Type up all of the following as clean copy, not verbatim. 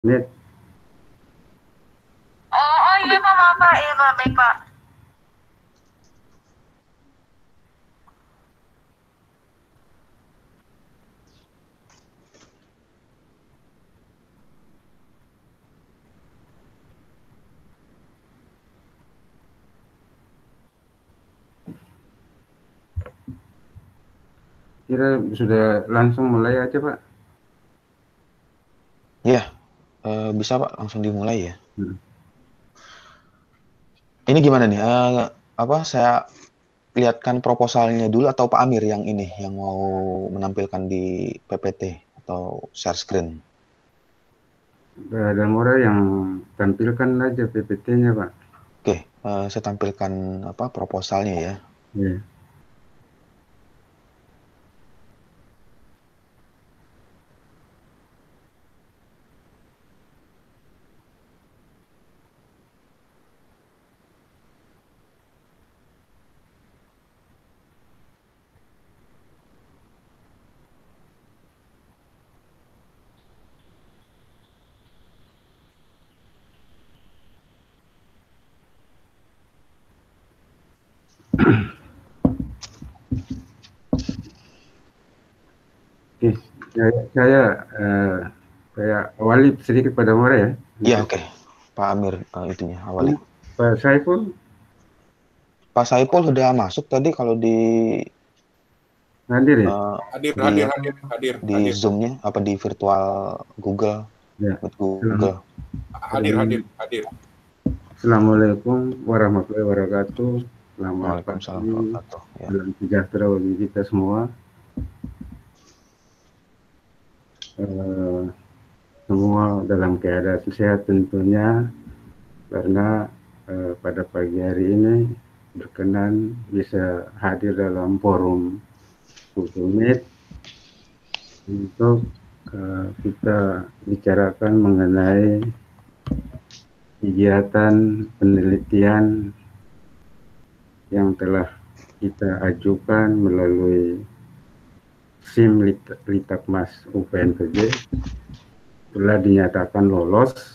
Net. Oh iya Pak, maaf Pak, iya Pak, baik Pak. Kira sudah langsung mulai aja Pak. Ya, bisa Pak, langsung dimulai ya. Hmm. Ini gimana nih? Saya lihatkan proposalnya dulu atau Pak Amir yang ini yang mau menampilkan di PPT atau share screen? Ada Mora yang tampilkan aja PPT-nya Pak. Oke, saya tampilkan proposalnya ya. Ya. Oke, saya awali sedikit pada Mora ya. Iya, oke. Pak Amir itunya awali. Pak Saiful Pak Saipul sudah masuk tadi kalau di hadir ya? di Zoom-nya di virtual Google. Ya. Google. Hadir. Assalamualaikum warahmatullahi wabarakatuh. Selamat Waalaikumsalam pagi. warahmatullahi wabarakatuh. Ya. Salam sejahtera bagi kita semua. Semua dalam keadaan sehat tentunya, karena pada pagi hari ini berkenan bisa hadir dalam forum Google Meet untuk kita bicarakan mengenai kegiatan penelitian yang telah kita ajukan melalui SIM Litbangkes UPNPB, telah dinyatakan lolos.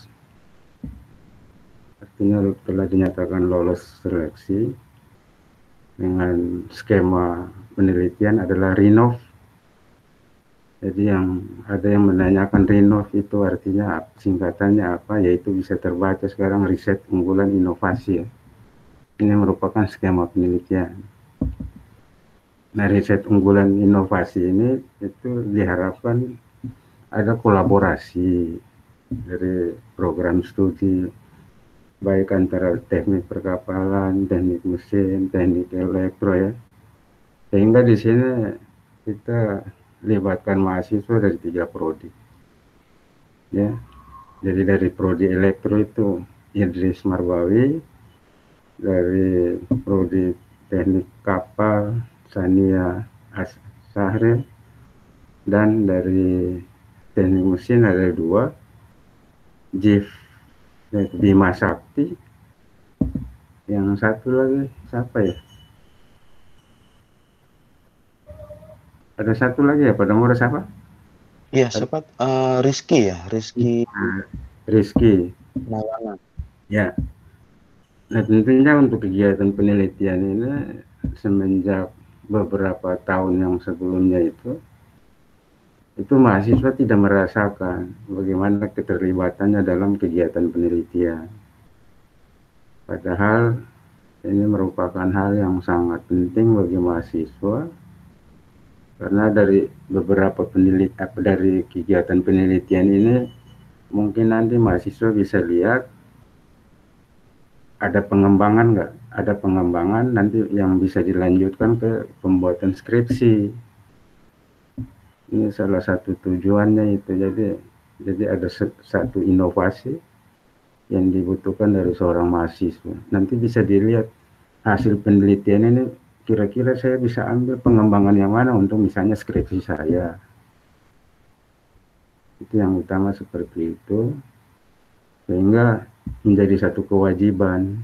Artinya telah dinyatakan lolos seleksi dengan skema penelitian adalah RINOV. Jadi ada yang menanyakan RINOV itu artinya singkatannya apa, yaitu bisa terbaca sekarang riset unggulan inovasi ya. Ini merupakan skema penelitian. Nah, riset unggulan inovasi ini itu diharapkan ada kolaborasi dari program studi baik antara teknik perkapalan, teknik mesin, teknik elektro ya. Sehingga di sini kita libatkan mahasiswa dari 3 prodi. Ya. Jadi dari prodi elektro itu Idris Marbawi, dari prodi teknik kapal Sania Sahril, dan dari teknik mesin ada 2, Jif Bima Sakti. Yang satu lagi siapa ya? Ada satu lagi ya, pada nomor siapa? Iya, siapa? Rizky ya, Rizky Maulana. ya. Nah, tentunya untuk kegiatan penelitian ini semenjak beberapa tahun yang sebelumnya itu mahasiswa tidak merasakan bagaimana keterlibatannya dalam kegiatan penelitian. Padahal ini merupakan hal yang sangat penting bagi mahasiswa, karena dari beberapa dari kegiatan penelitian ini mungkin nanti mahasiswa bisa lihat ada pengembangan nggak? Ada pengembangan nanti yang bisa dilanjutkan ke pembuatan skripsi. Ini salah satu tujuannya itu. Jadi ada satu inovasi yang dibutuhkan dari seorang mahasiswa. Nanti bisa dilihat hasil penelitian ini, kira-kira saya bisa ambil pengembangan yang mana untuk misalnya skripsi saya. Itu yang utama seperti itu. Sehingga menjadi satu kewajiban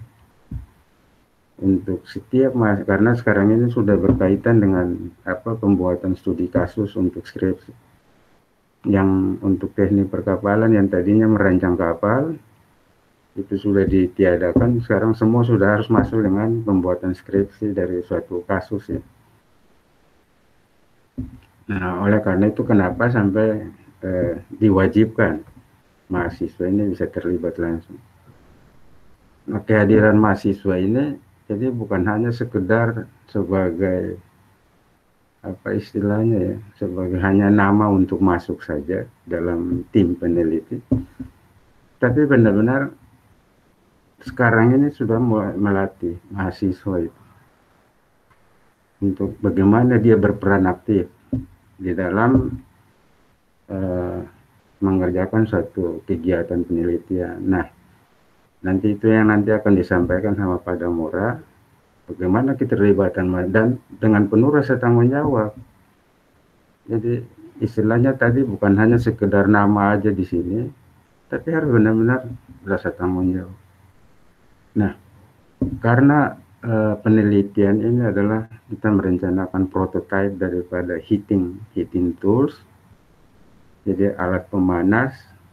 untuk setiap karena sekarang ini sudah berkaitan dengan pembuatan studi kasus untuk skripsi. yang untuk teknik perkapalan yang tadinya merancang kapal itu sudah ditiadakan, sekarang semua sudah harus masuk dengan pembuatan skripsi dari suatu kasus ya. Nah, oleh karena itu kenapa sampai diwajibkan mahasiswa ini bisa terlibat langsung. Nah, kehadiran mahasiswa ini jadi bukan hanya sekedar sebagai apa istilahnya ya, sebagai hanya nama untuk masuk saja dalam tim peneliti, tapi benar-benar sekarang ini sudah mulai melatih mahasiswa itu untuk bagaimana dia berperan aktif di dalam mengerjakan suatu kegiatan penelitian. Nah, nanti itu yang nanti akan disampaikan sama Pak Damora, bagaimana keterlibatan dan dengan penuh rasa tanggung jawab. Jadi istilahnya tadi bukan hanya sekedar nama aja di sini, tapi harus benar-benar rasa tanggung jawab. Nah, karena penelitian ini adalah kita merencanakan prototipe daripada heating tools, jadi alat pemanas.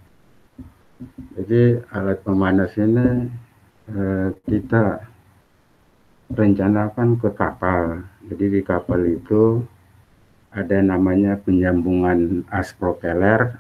Jadi alat pemanas ini kita rencanakan ke kapal. Jadi di kapal itu ada namanya penyambungan as propeller.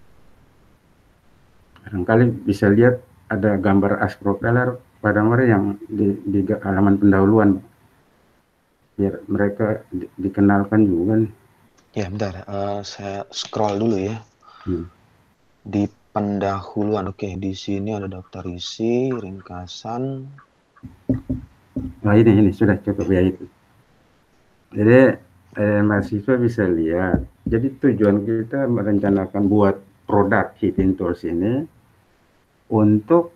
Barangkali bisa lihat ada gambar as propeller pada mereka yang di halaman pendahuluan, biar mereka dikenalkan juga. Ya, bentar. Saya scroll dulu ya. Di pendahuluan. Oke, di sini ada daftar isi, ringkasan. Nah, ini sudah cukup ya itu. Jadi mahasiswa bisa lihat. Jadi tujuan kita merencanakan buat produk heating tools ini untuk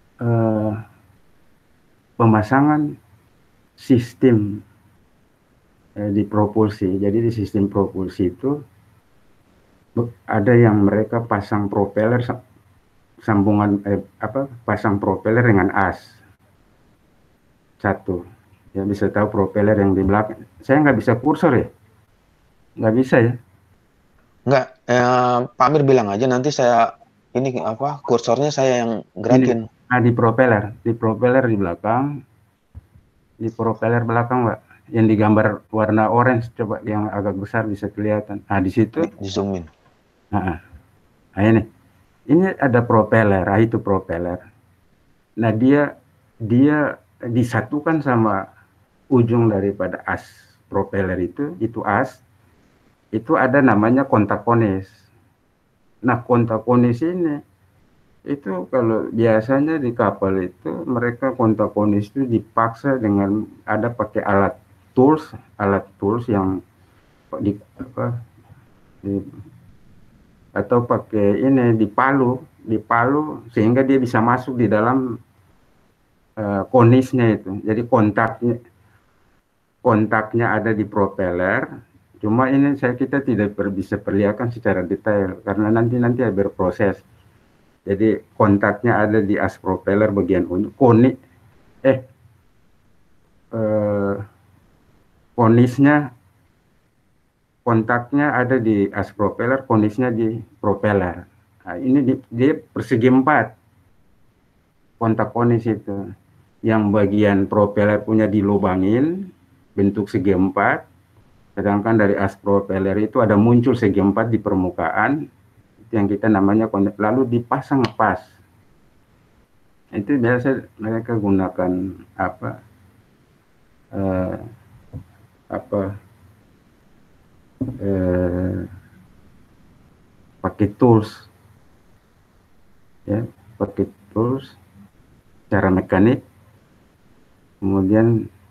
pemasangan sistem di propulsi. Jadi di sistem propulsi itu ada yang mereka pasang propeller sambungan pasang propeller dengan as satu. Ya bisa tahu propeller yang di belakang. Saya nggak bisa kursor ya, nggak bisa ya. Nggak, Pak Amir bilang aja nanti saya ini kursornya saya yang gerakin. Ini, di propeller di belakang, Pak, yang digambar warna orange, coba yang agak besar bisa kelihatan. Nah di situ di zoom in. Nah ini ada propeller, itu propeller. Nah dia disatukan sama ujung daripada as propeller itu as itu ada namanya kontak konis. Nah kontak konis ini itu kalau biasanya di kapal itu mereka kontak konis itu dipaksa dengan ada pakai alat tools yang atau pakai ini dipalu sehingga dia bisa masuk di dalam konisnya itu. Jadi kontaknya ada di propeller. Cuma ini kita tidak bisa perlihatkan secara detail karena nanti berproses. Jadi kontaknya ada di as propeller bagian konisnya, kontaknya ada di as propeller, konisnya di propeller. Nah, ini dia persegi 4 kontak konis itu. Yang bagian propeller punya dilubangin bentuk segi 4, sedangkan dari as propeller itu ada muncul segi 4 di permukaan yang kita namanya kontak, lalu dipasang pas. Itu biasa mereka gunakan pakai tools ya, secara mekanik. Kemudian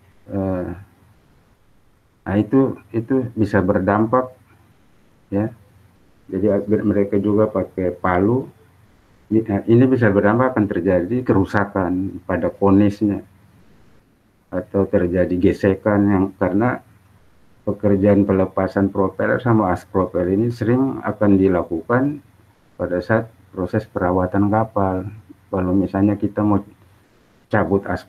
nah itu bisa berdampak ya. Jadi mereka juga pakai palu. Ini bisa berdampak akan terjadi kerusakan pada konisnya atau terjadi gesekan yang karena pekerjaan pelepasan propeller sama as propeller ini sering akan dilakukan pada saat proses perawatan kapal. Kalau misalnya kita mau cabut as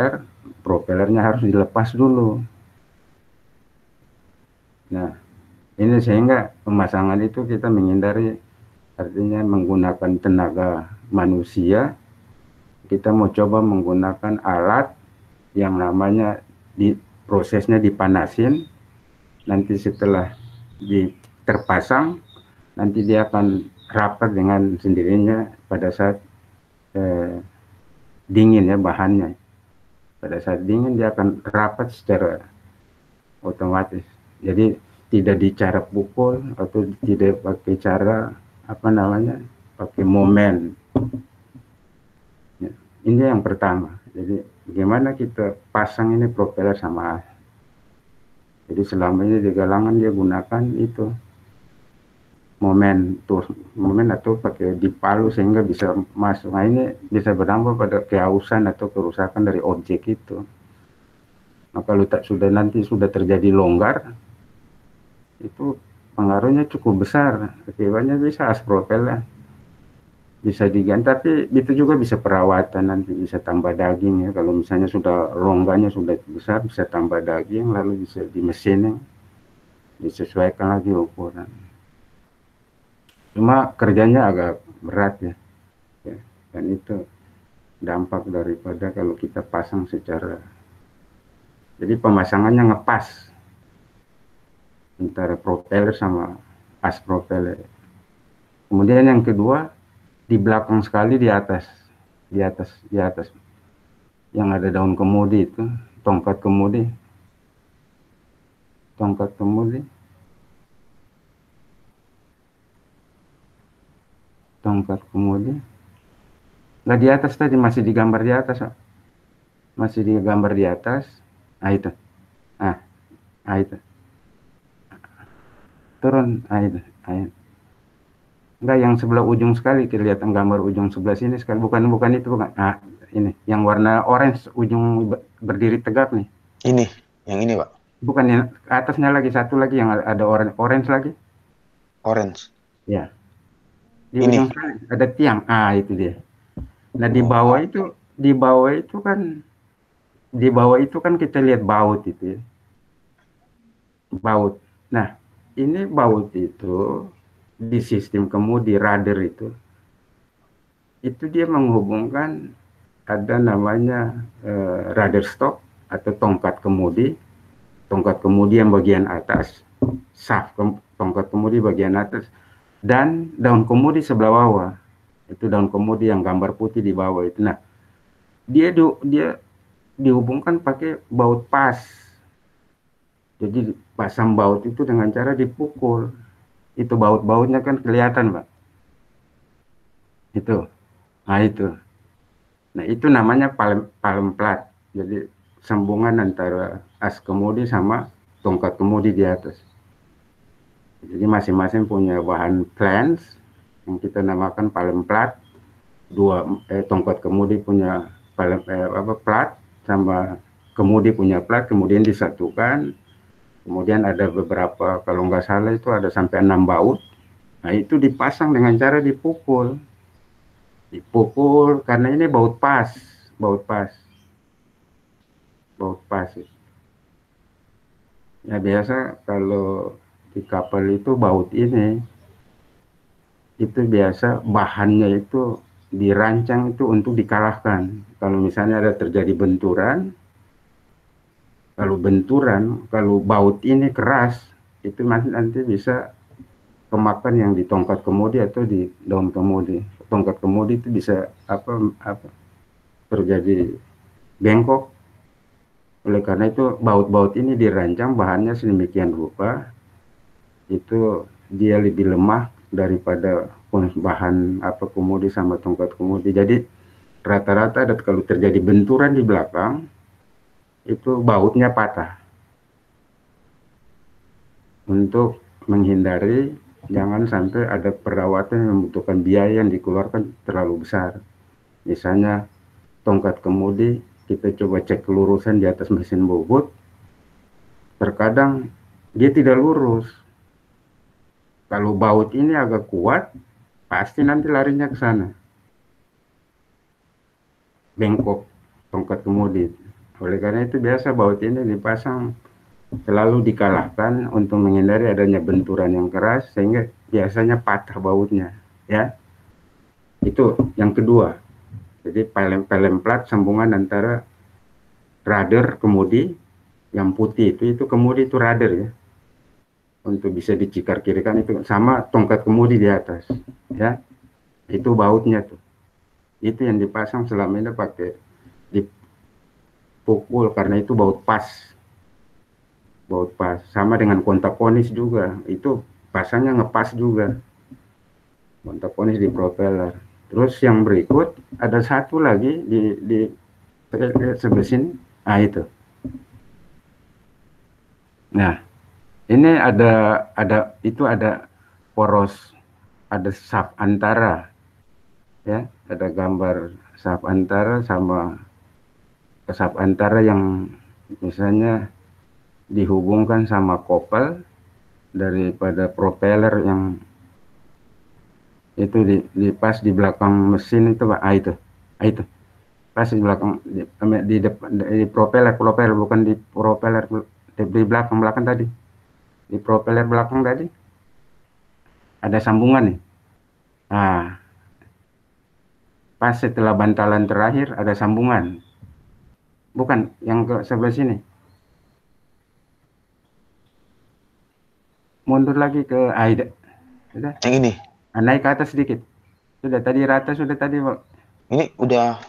propellernya harus dilepas dulu. Nah, Ini sehingga pemasangan itu kita menghindari, artinya menggunakan tenaga manusia. Kita mau coba menggunakan alat yang namanya prosesnya dipanasin, nanti setelah terpasang, nanti dia akan rapat dengan sendirinya pada saat dingin ya bahannya. Pada saat dingin dia akan rapat secara otomatis. Jadi tidak dicara pukul atau tidak pakai cara pakai momen. Ini yang pertama. Jadi bagaimana kita pasang ini propeller sama as. Jadi selama ini di galangan dia gunakan itu momen atau pakai dipalu sehingga bisa masuk. Nah ini bisa berdampak pada kehausan atau kerusakan dari objek itu. Nah kalau nanti sudah terjadi longgar, itu pengaruhnya cukup besar. Akibatnya bisa as propeller. Bisa diganti, tapi itu juga bisa perawatan, nanti bisa tambah daging ya. Kalau misalnya sudah longgarnya sudah besar, bisa tambah daging, lalu bisa di mesin disesuaikan lagi ukuran. Cuma kerjanya agak berat ya. Dan itu dampak daripada kalau kita pasang secara, jadi pemasangannya ngepas antara propeller sama as propeller. Kemudian yang kedua, di belakang sekali di atas yang ada daun kemudi itu, tongkat kemudi nggak di atas tadi, masih digambar di atas, itu itu turun, itu enggak, yang sebelah ujung sekali, kelihatan gambar ujung sebelah sini sekali, bukan itu, bukan. Ini yang warna orange, ujung berdiri tegak nih. Yang ini Pak? Bukan, yang atasnya lagi, satu lagi yang ada orange lagi. Orange? Ya. Di ujung sekali ada tiang. Itu dia. Nah di bawah itu kan kita lihat baut itu ya. Baut. Nah ini baut itu di sistem kemudi radar itu dia menghubungkan, ada namanya radar stop atau tongkat kemudi yang bagian atas, shaft tongkat kemudi bagian atas, dan daun kemudi sebelah bawah. Itu daun kemudi yang gambar putih di bawah itu. Nah dia dihubungkan pakai baut pas. Jadi pasang baut itu dengan cara dipukul. Itu baut-bautnya kan kelihatan Pak. Itu. Nah itu namanya palem plat. Jadi sambungan antara as kemudi sama tongkat kemudi di atas. Jadi masing-masing punya bahan flange yang kita namakan palem plat. Tongkat kemudi punya plat, sama kemudi punya plat, kemudian disatukan. Kemudian ada beberapa, kalau nggak salah itu ada sampai 6 baut. Nah itu dipasang dengan cara dipukul karena ini baut pas. Ya biasa kalau di kapal itu baut ini itu biasa bahannya itu dirancang itu untuk dikalahkan. Kalau misalnya ada terjadi benturan, kalau baut ini keras, itu nanti bisa kemakan yang di tongkat kemudi atau di daun kemudi. Tongkat kemudi itu bisa terjadi bengkok. Oleh karena itu baut-baut ini dirancang bahannya sedemikian rupa, itu dia lebih lemah daripada bahan kemudi sama tongkat kemudi. Jadi rata-rata kalau terjadi benturan di belakang, itu bautnya patah. Untuk menghindari jangan sampai ada perawatan yang membutuhkan biaya yang dikeluarkan terlalu besar. Misalnya tongkat kemudi kita coba cek kelurusan di atas mesin bobot, terkadang dia tidak lurus. Kalau baut ini agak kuat, pasti nanti larinya ke sana, bengkok tongkat kemudi. Oleh karena itu biasa baut ini dipasang selalu dikalahkan untuk menghindari adanya benturan yang keras sehingga biasanya patah bautnya, ya. Itu yang kedua. Jadi pelem plat sambungan antara rudder kemudi yang putih itu kemudi itu rudder ya. Untuk bisa dicikar kiri kan itu sama tongkat kemudi di atas, ya. Itu bautnya tuh. Itu yang dipasang selama ini pakai dipukul karena itu baut pas. Baut pas sama dengan kontak ponis juga. Itu pasangnya ngepas juga. Kontak ponis di propeller. Terus yang berikut ada satu lagi di sebelah sini. Ah itu. Nah, ini ada poros, ada saf antara, ya, ada gambar saf antara sama saf antara yang misalnya dihubungkan sama kopel daripada propeller yang itu pas di belakang mesin itu Pak. Itu pas di belakang di depan di propeller bukan di propeller di belakang tadi, di propeller belakang tadi ada sambungan nih. Nah, pas setelah bantalan terakhir ada sambungan, bukan yang ke sebelah sini, mundur lagi ke sudah Yang ini. naik ke atas sedikit, sudah tadi rata, sudah tadi Pak. Ini udah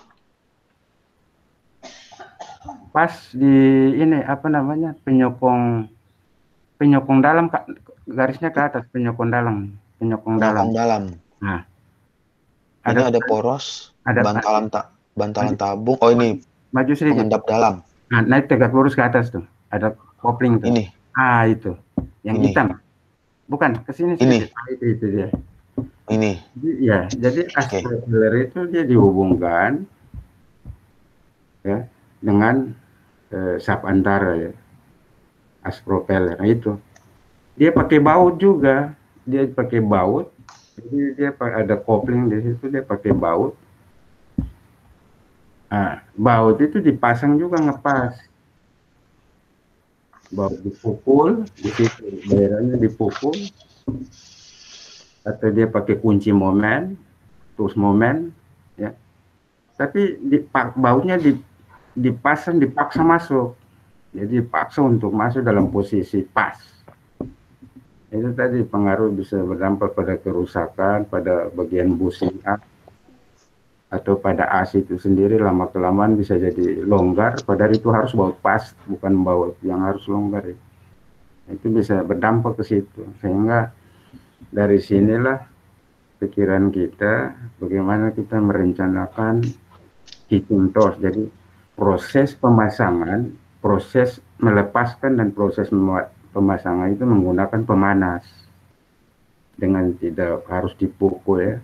Pas di ini apa namanya penyokong dalam garisnya ke atas, penyokong dalam belakang dalam. Nah, Ini ada poros ada bantalan tabung. Oh, ini maju sedikit. pengendap dalam. Nah, naik tegak lurus ke atas tuh, ada kopling tuh. Ini. Itu yang Ini. hitam, bukan kesini sedikit. Itu dia. Ini. Ya, jadi as propeller itu dia dihubungkan ya dengan saf antara ya, as propeller. Nah, itu dia pakai baut juga, jadi dia ada kopling di situ, dia pakai baut. Nah, baut itu dipasang juga ngepas, baut dipukul di situ, daerahnya dipukul, atau dia pakai kunci momen, terus momen, ya. Tapi bautnya dipasang, dipaksa masuk, jadi dipaksa untuk masuk dalam posisi pas. Itu tadi pengaruh bisa berdampak pada kerusakan pada bagian bushing atau pada as itu sendiri, lama kelamaan bisa jadi longgar, padahal itu harus baut pas, bukan baut yang harus longgar ya. Itu bisa berdampak ke situ, sehingga dari sinilah pikiran kita bagaimana kita merencanakan heating torch. Jadi proses pemasangan, proses melepaskan dan proses pemasangan itu menggunakan pemanas dengan tidak harus dipukul ya.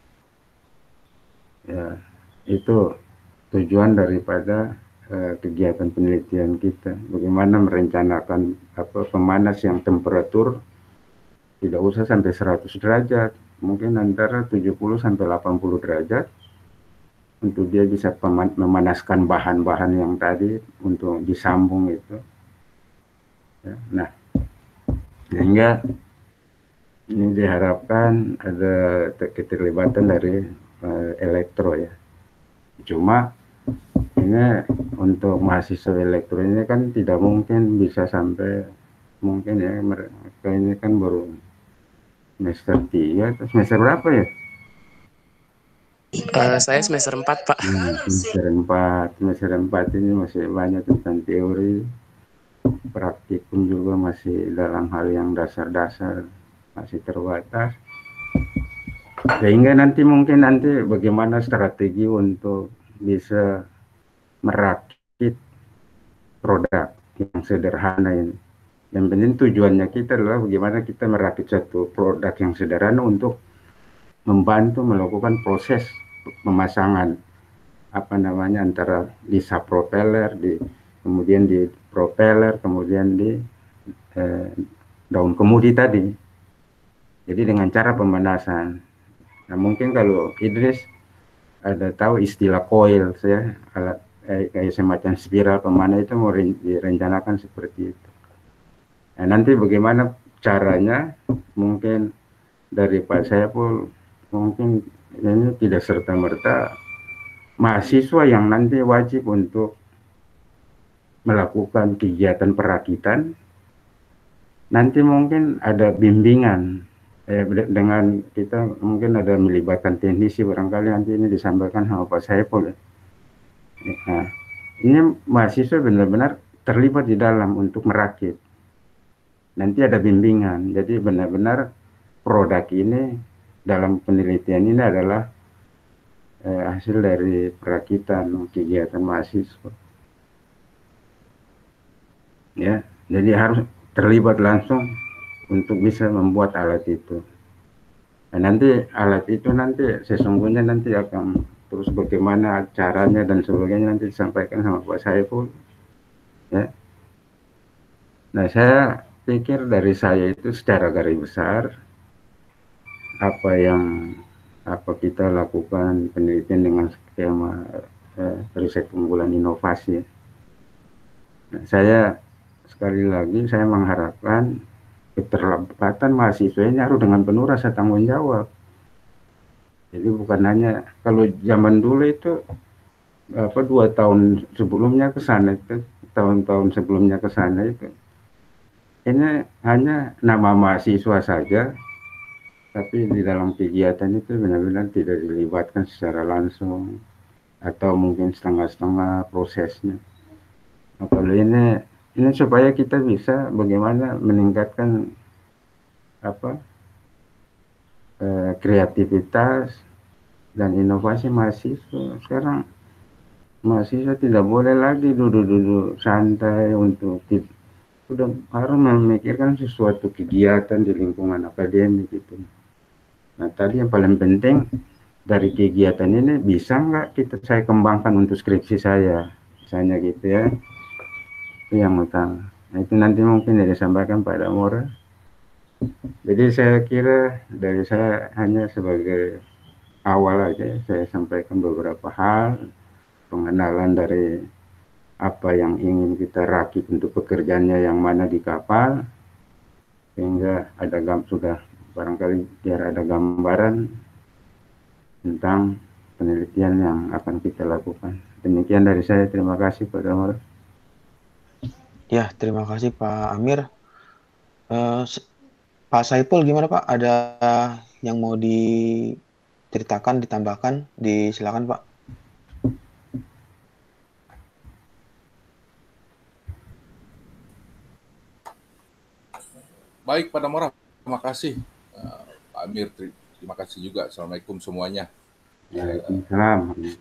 Ya, itu tujuan daripada kegiatan penelitian kita. Bagaimana merencanakan pemanas yang temperatur tidak usah sampai 100 derajat, mungkin antara 70 sampai 80 derajat untuk dia bisa memanaskan bahan-bahan yang tadi untuk disambung itu. Ya, nah, sehingga ini diharapkan ada keterlibatan dari elektro ya. Cuma ini untuk mahasiswa elektro ini kan tidak mungkin bisa sampai, mungkin ya, mereka ini kan baru semester 3 atau semester berapa ya? Saya semester 4 Pak. Semester 4 ini masih banyak tentang teori, praktikum juga masih dalam hal yang dasar-dasar, masih terbatas. Sehingga nanti bagaimana strategi untuk bisa merakit produk yang sederhana ini. Yang penting tujuannya kita adalah bagaimana kita merakit satu produk yang sederhana untuk membantu melakukan proses pemasangan antara di sub propeller, kemudian di propeller, kemudian di daun kemudi tadi. Jadi dengan cara pemanasan. Nah, mungkin kalau Idris ada tahu istilah coil, saya alat kayak semacam spiral pemanah itu mau direncanakan seperti itu. Nah, nanti bagaimana caranya, mungkin dari Pak Saiful, mungkin ini tidak serta-merta mahasiswa yang nanti wajib untuk melakukan kegiatan perakitan, nanti mungkin ada bimbingan dengan kita, mungkin ada melibatkan teknisi, barangkali nanti ini disampaikan sama Pak Saiful. Nah, ini mahasiswa benar-benar terlibat di dalam untuk merakit. Nanti ada bimbingan, jadi benar-benar produk ini dalam penelitian ini adalah hasil dari perakitan kegiatan mahasiswa. Ya, jadi harus terlibat langsung untuk bisa membuat alat itu. Nah, nanti alat itu nanti sesungguhnya nanti akan terus bagaimana caranya dan sebagainya nanti disampaikan sama Pak Saiful. Ya. Nah, saya pikir dari saya itu secara garis besar apa kita lakukan penelitian dengan skema riset unggulan inovasi. Nah, saya sekali lagi saya mengharapkan keterlibatan mahasiswa ini harus dengan penuh rasa tanggung jawab. Jadi bukan hanya kalau zaman dulu itu 2 tahun sebelumnya ke sana itu, tahun-tahun sebelumnya ke sana itu, ini hanya nama mahasiswa saja, tapi di dalam kegiatan itu benar-benar tidak dilibatkan secara langsung atau mungkin setengah-setengah prosesnya. Nah, kalau ini supaya kita bisa bagaimana meningkatkan kreativitas dan inovasi mahasiswa. Sekarang mahasiswa tidak boleh lagi duduk-duduk santai untuk sudah harus memikirkan sesuatu kegiatan di lingkungan akademik gitu. Nah, tadi yang paling penting dari kegiatan ini bisa nggak saya kembangkan untuk skripsi saya, misalnya gitu ya. Itu yang utama. Nah, itu nanti mungkin disampaikan Pak Damora. Jadi saya kira dari saya hanya sebagai awal aja saya sampaikan beberapa hal, pengenalan dari apa yang ingin kita rakit untuk pekerjaannya yang mana di kapal, sehingga sudah barangkali biar ada gambaran tentang penelitian yang akan kita lakukan. Demikian dari saya, terima kasih Pak Damar. Ya, terima kasih Pak Amir. Pak Saiful gimana Pak? Ada yang mau diceritakan, ditambahkan? Silakan Pak. Baik, Pak Damora, terima kasih. Pak Amir, terima kasih juga. Assalamualaikum semuanya. Waalaikumsalam.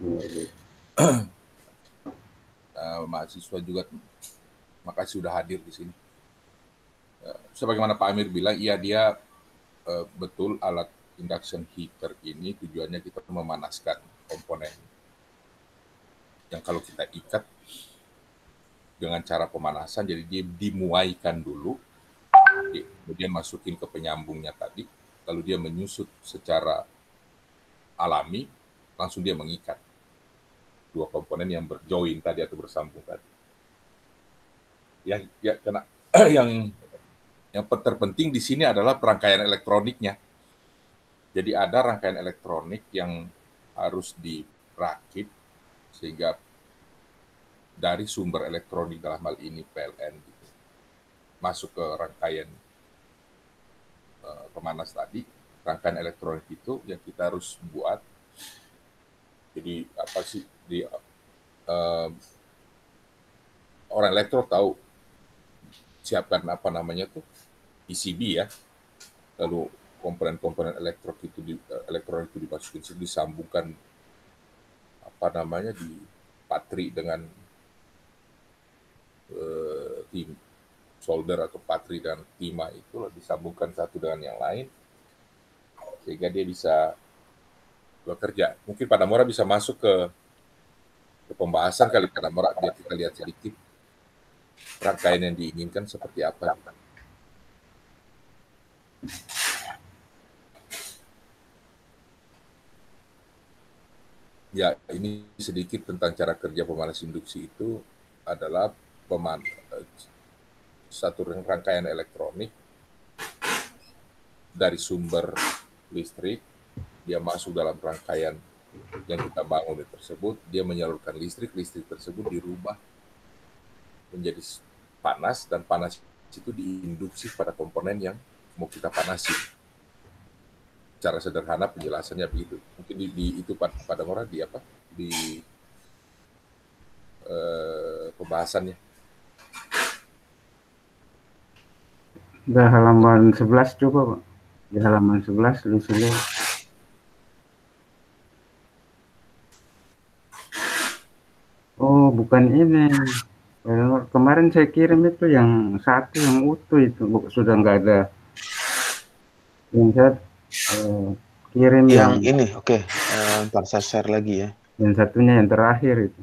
Mahasiswa juga, terima kasih sudah hadir di sini. Sebagaimana Pak Amir bilang, iya dia betul alat induction heater ini tujuannya kita memanaskan komponen yang kalau kita ikat dengan cara pemanasan, jadi dia dimuaikan dulu, kemudian masukin ke penyambungnya tadi, lalu dia menyusut secara alami, langsung dia mengikat dua komponen yang berjoin tadi atau bersambung tadi. Yang terpenting di sini adalah perangkaian elektroniknya. Jadi ada rangkaian elektronik yang harus dirakit sehingga dari sumber elektronik dalam hal ini PLN gitu, masuk ke rangkaian pemanas tadi. Rangkaian elektronik itu yang kita harus buat. Jadi apa sih orang elektro tahu siapkan apa namanya tuh PCB ya, lalu komponen-komponen elektronik itu dimasukin, disambungkan apa namanya di patri dengan tim solder atau patri dan timah itu disambungkan satu dengan yang lain sehingga dia bisa bekerja. Mungkin Pak Damora bisa masuk ke pembahasan kali Pak Damora, biar kita lihat sedikit rangkaian yang diinginkan seperti apa. Ya, ini sedikit tentang cara kerja pemanas induksi itu adalah satu rangkaian elektronik dari sumber listrik, dia masuk dalam rangkaian yang kita bangun tersebut, dia menyalurkan listrik tersebut dirubah menjadi panas, dan panas itu diinduksi pada komponen yang mau kita panasi. Cara sederhana penjelasannya begitu. Mungkin itu pada orang di apa? Di pembahasannya. Di halaman 11 coba, Pak. Di halaman 11 tulisnya. Oh, bukan ini. Kemarin saya kirim itu yang satu yang utuh itu, sudah nggak ada. Yang saya kirim Yang yang ini, oke. Ntar saya share lagi ya. yang satunya yang terakhir itu.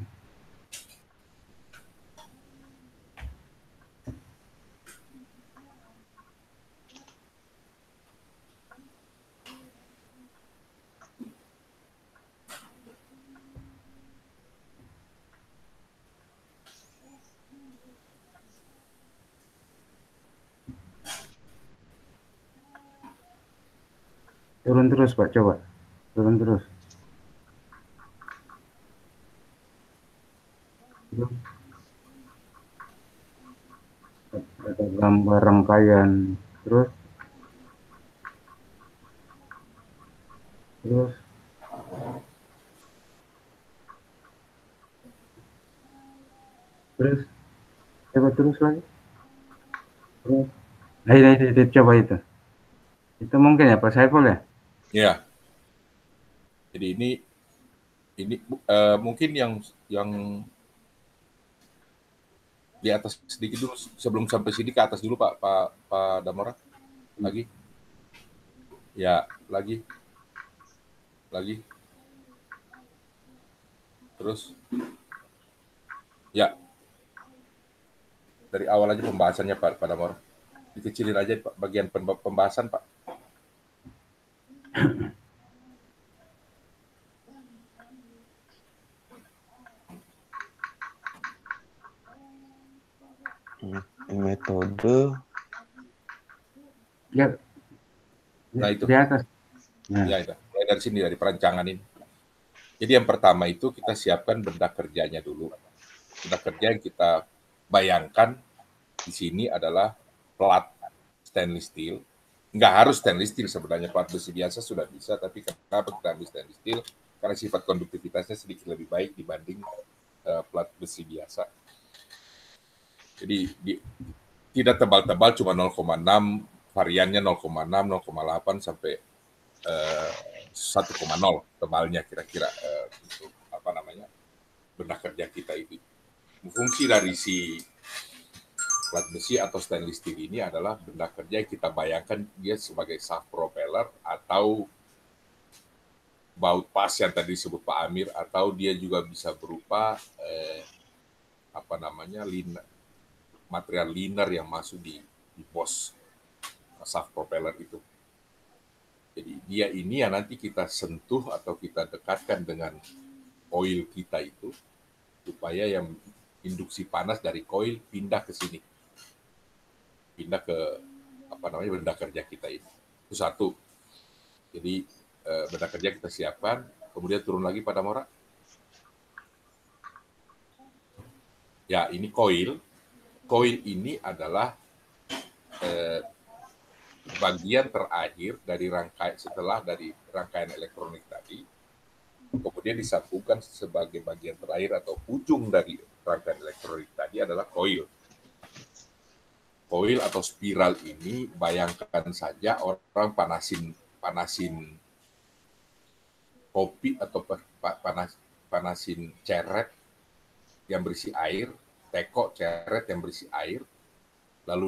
Turun terus, Pak, coba. Turun terus. Ada gambar rangkaian. Terus coba terus lagi. Terus. Nah, ini coba itu. Itu mungkin ya, Pak Saiful ya? Ya. Jadi ini mungkin yang di atas sedikit dulu, sebelum sampai sini ke atas dulu Pak Damora. Lagi. Ya, lagi. Terus. Ya. Dari awal aja pembahasannya Pak Damora. Dikecilin aja bagian pembahasan Pak. Metode. Ya. Nah itu. Di atas. Nah. Ya itu. Mulai dari sini, dari perancangan ini. Jadi yang pertama itu kita siapkan benda kerjanya dulu. Benda kerja yang kita bayangkan di sini adalah plat stainless steel. Nggak harus stainless steel sebenarnya, plat besi biasa sudah bisa, tapi kenapa kita ambil stainless steel? Karena sifat konduktivitasnya sedikit lebih baik dibanding plat besi biasa. Jadi tidak tebal-tebal, cuma 0,6, variannya 0,6, 0,8 sampai 1,0 tebalnya kira-kira untuk benda kerja kita itu. Fungsi dari si plat besi atau stainless steel ini adalah benda kerja yang kita bayangkan dia sebagai shaft propeller atau baut pas yang tadi disebut Pak Amir, atau dia juga bisa berupa material liner yang masuk di pos shaft propeller itu. Jadi dia ini yang nanti kita sentuh atau kita dekatkan dengan coil kita itu, supaya yang induksi panas dari coil pindah ke sini, pindah ke benda kerja kita ini. Itu satu. Jadi benda kerja kita siapkan, kemudian turun lagi pada Mora. Ya, ini coil. Coil ini adalah bagian terakhir dari rangkaian elektronik tadi, kemudian disambungkan sebagai bagian terakhir atau ujung dari rangkaian elektronik tadi adalah coil. Coil atau spiral ini, bayangkan saja orang panasin kopi atau panasin ceret yang berisi air, teko ceret yang berisi air, lalu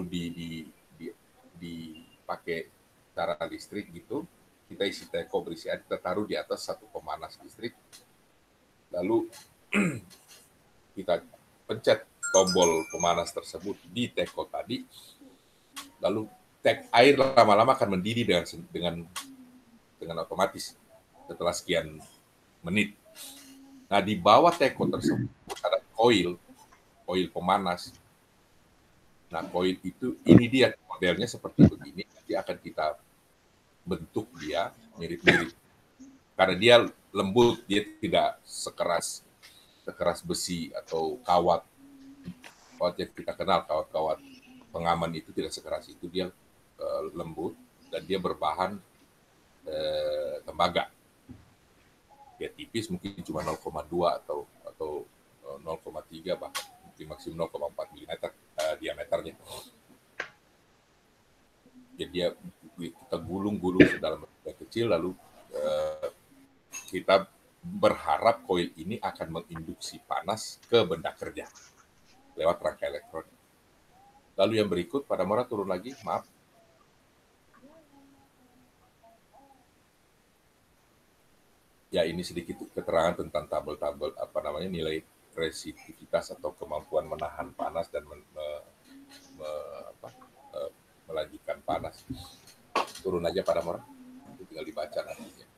dipakai cara listrik gitu, kita isi teko berisi air, kita taruh di atas satu pemanas listrik, lalu kita pencet tombol pemanas tersebut di teko tadi, lalu air lama-lama akan mendidih dengan otomatis setelah sekian menit. Nah, di bawah teko tersebut ada coil pemanas. Nah, koin itu, ini dia modelnya seperti begini, nanti akan kita bentuk dia mirip-mirip. Karena dia lembut, dia tidak sekeras besi atau kawat yang kita kenal, kawat-kawat pengaman itu tidak sekeras itu, dia lembut dan dia berbahan tembaga. Dia tipis, mungkin cuma 0,2 atau 0,3 bahkan mungkin maksimum 0,4 mm diameternya. Jadi dia kita gulung-gulung sedalam kecil, lalu kita berharap koil ini akan menginduksi panas ke benda kerja lewat rangka elektronik. Lalu yang berikut, pada Mora turun lagi, maaf. Ya, ini sedikit keterangan tentang tabel-tabel nilai resistivitas atau kemampuan menahan panas dan melanjutkan panas. Turun aja pada Mora, tinggal dibaca nantinya.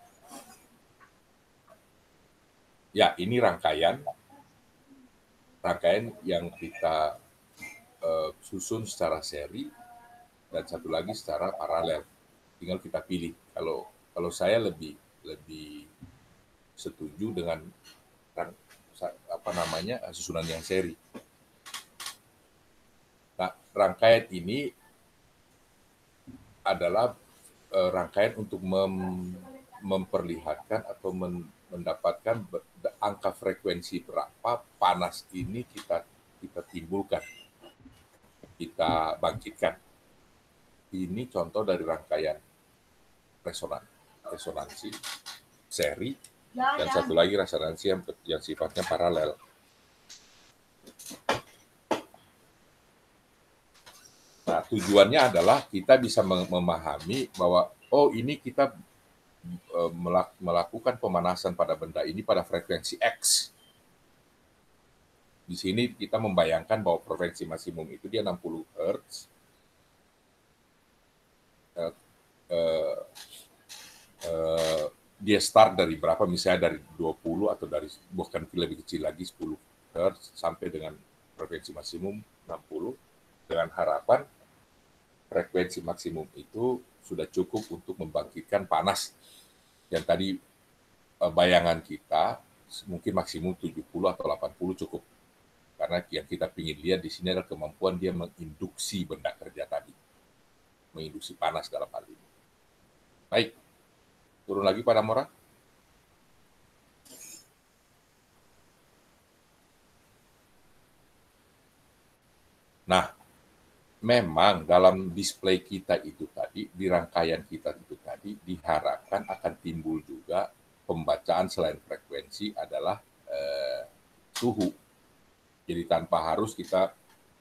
Ya, ini rangkaian yang kita susun secara seri dan satu lagi secara paralel. Tinggal kita pilih. Kalau saya lebih setuju dengan susunan yang seri. Nah, rangkaian ini adalah rangkaian untuk memperlihatkan atau mendapatkan angka frekuensi berapa panas ini kita timbulkan, kita bangkitkan. Ini contoh dari rangkaian resonansi seri dan satu lagi resonansi yang sifatnya paralel. Nah, tujuannya adalah kita bisa memahami bahwa ini kita melakukan pemanasan pada benda ini pada frekuensi X. Di sini kita membayangkan bahwa frekuensi maksimum itu dia 60 Hz. Dia start dari berapa, misalnya dari 20 atau dari bahkan lebih kecil lagi 10 Hz sampai dengan frekuensi maksimum 60, dengan harapan frekuensi maksimum itu sudah cukup untuk membangkitkan panas. Yang tadi bayangan kita mungkin maksimum 70 atau 80 cukup. Karena yang kita ingin lihat di sini adalah kemampuan dia menginduksi benda kerja tadi. Menginduksi panas dalam hal ini. Baik. Turun lagi pada Mora. Nah, memang dalam display kita itu tadi, di rangkaian kita itu tadi, diharapkan akan timbul juga pembacaan selain frekuensi adalah suhu. Jadi tanpa harus kita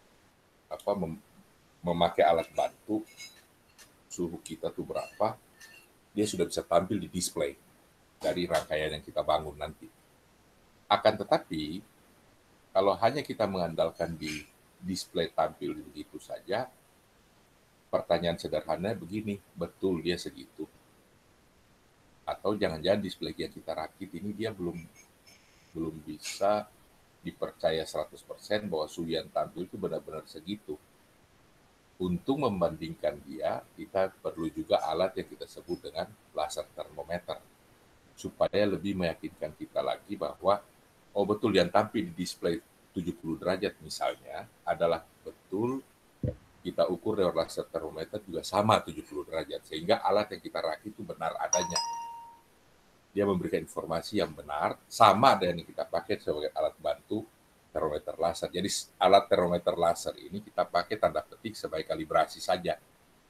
memakai alat bantu, suhu kita tuh berapa, dia sudah bisa tampil di display dari rangkaian yang kita bangun nanti. Akan tetapi, kalau hanya kita mengandalkan di display tampil begitu saja, pertanyaan sederhana begini, betul dia segitu? Atau jangan-jangan display yang kita rakit ini dia belum bisa dipercaya 100% bahwa suhu yang tampil itu benar-benar segitu. Untuk membandingkan dia, kita perlu juga alat yang kita sebut dengan laser thermometer, supaya lebih meyakinkan kita lagi bahwa betul yang tampil di display 70 derajat misalnya adalah betul kita ukur lewat laser thermometer juga sama 70 derajat, sehingga alat yang kita rakit itu benar adanya. Dia memberikan informasi yang benar, sama dengan yang kita pakai sebagai alat bantu termometer laser. Jadi alat termometer laser ini kita pakai tanda petik sebagai kalibrasi saja.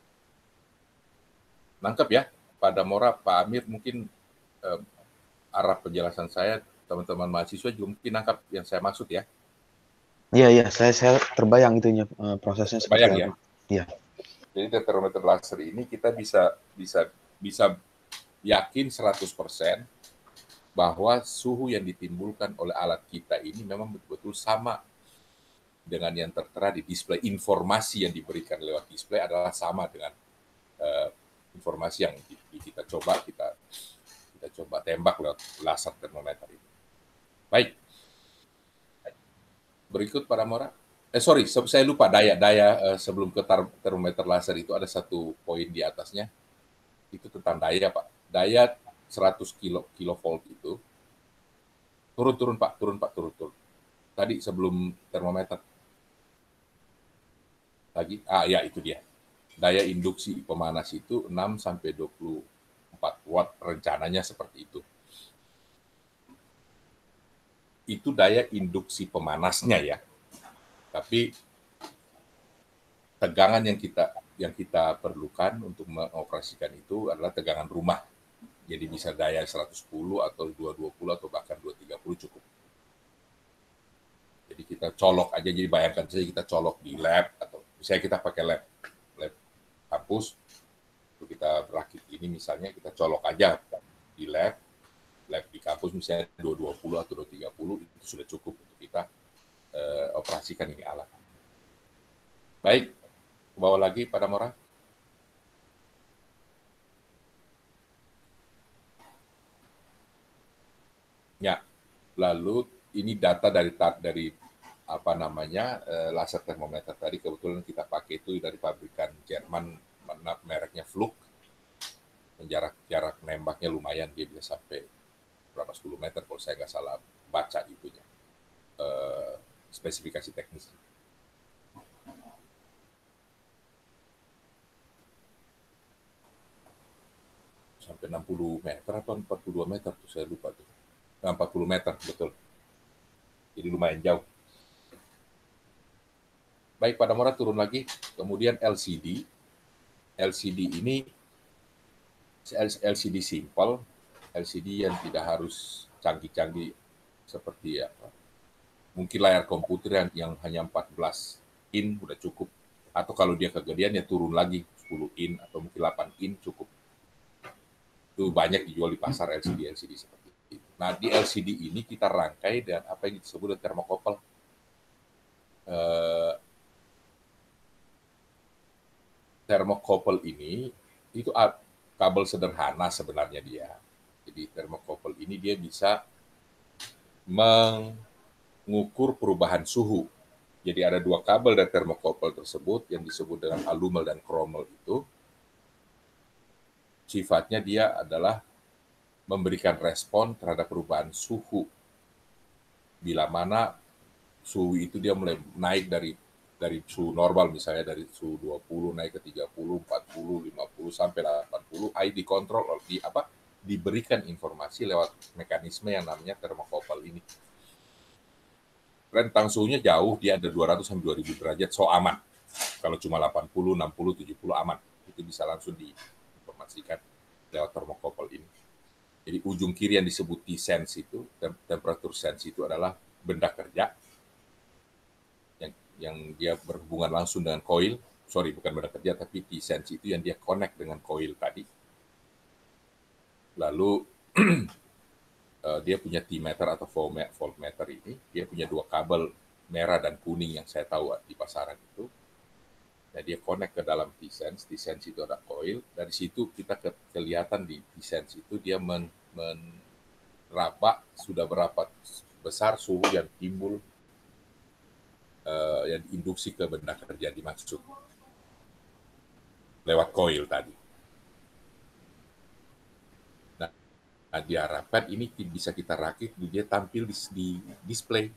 Nangkep ya, pada Mora, Pak Amir, mungkin arah penjelasan saya, teman-teman mahasiswa juga mungkin nangkap yang saya maksud ya. Iya, saya terbayang itunya prosesnya seperti apa. Iya. Jadi termometer laser ini kita bisa yakin 100% bahwa suhu yang ditimbulkan oleh alat kita ini memang betul-betul sama dengan yang tertera di display. Informasi yang diberikan lewat display adalah sama dengan informasi yang kita coba tembak lewat laser termometer ini. Baik. Berikut pada Mora. Sorry, saya lupa sebelum ke termometer laser itu ada satu poin di atasnya, itu tentang daya Pak. Daya 100 kilovolt itu turun Pak. Tadi sebelum termometer lagi, ya itu dia. Daya induksi pemanas itu 6 sampai 24 watt, rencananya seperti itu. Itu daya induksi pemanasnya ya. Tapi tegangan yang kita perlukan untuk mengoperasikan itu adalah tegangan rumah. Jadi bisa daya 110 atau 220 atau bahkan 230 cukup. Jadi kita colok aja, jadi bayangkan saja kita colok di lab, atau misalnya kita pakai lab kampus, untuk kita rakit ini misalnya kita colok aja di lab di kampus misalnya 220 atau 230, itu sudah cukup untuk kita operasikan ini alat. Baik, ke bawah lagi pada Mora. Ya, lalu ini data dari apa namanya laser termometer tadi, kebetulan kita pakai itu dari pabrikan Jerman, mereknya Fluke. Jarak nembaknya lumayan, dia bisa sampai berapa 10 meter kalau saya nggak salah baca itunya, spesifikasi teknis. Sampai 60 meter atau 42 meter tuh saya lupa tuh. 40 meter, betul. Jadi lumayan jauh. Baik, pada Mora turun lagi. Kemudian LCD. LCD ini LCD simple, LCD yang tidak harus canggih-canggih seperti apa. Mungkin layar komputer yang hanya 14 in udah cukup. Atau kalau dia kegedean ya turun lagi 10 in atau mungkin 8 in cukup. Itu banyak dijual di pasar LCD seperti itu. Nah, di LCD ini kita rangkai dengan apa yang disebut dengan thermocouple. Thermocouple ini itu kabel sederhana sebenarnya dia. Jadi thermocouple ini dia bisa mengukur perubahan suhu. Jadi ada dua kabel dari thermocouple tersebut yang disebut dengan alumel dan chromel itu. Sifatnya dia adalah memberikan respon terhadap perubahan suhu. Bila mana suhu itu dia mulai naik dari suhu normal, misalnya dari suhu 20 naik ke 30, 40, 50 sampai 80, dikontrol diberikan informasi lewat mekanisme yang namanya thermocouple ini. Rentang suhunya jauh, dia ada 200 sampai 2000 derajat, so aman. Kalau cuma 80, 60, 70 aman. Itu bisa langsung diinformasikan lewat thermocouple ini. Jadi ujung kiri yang disebut T-sense itu, temperature sense itu adalah benda kerja yang dia berhubungan langsung dengan coil. Sorry, bukan benda kerja, tapi T-sense itu yang dia connect dengan coil tadi. Lalu dia punya T-meter atau voltmeter ini, dia punya dua kabel merah dan kuning yang saya tahu di pasaran itu. Nah, dia connect ke dalam T-sense. T-sense itu ada coil. Dari situ kita kelihatan di T-sense itu dia meraba sudah berapa besar suhu yang timbul, yang diinduksi ke benda kerja dimaksud lewat coil tadi. Nah, diharapkan ini bisa kita rakit, dia tampil di display.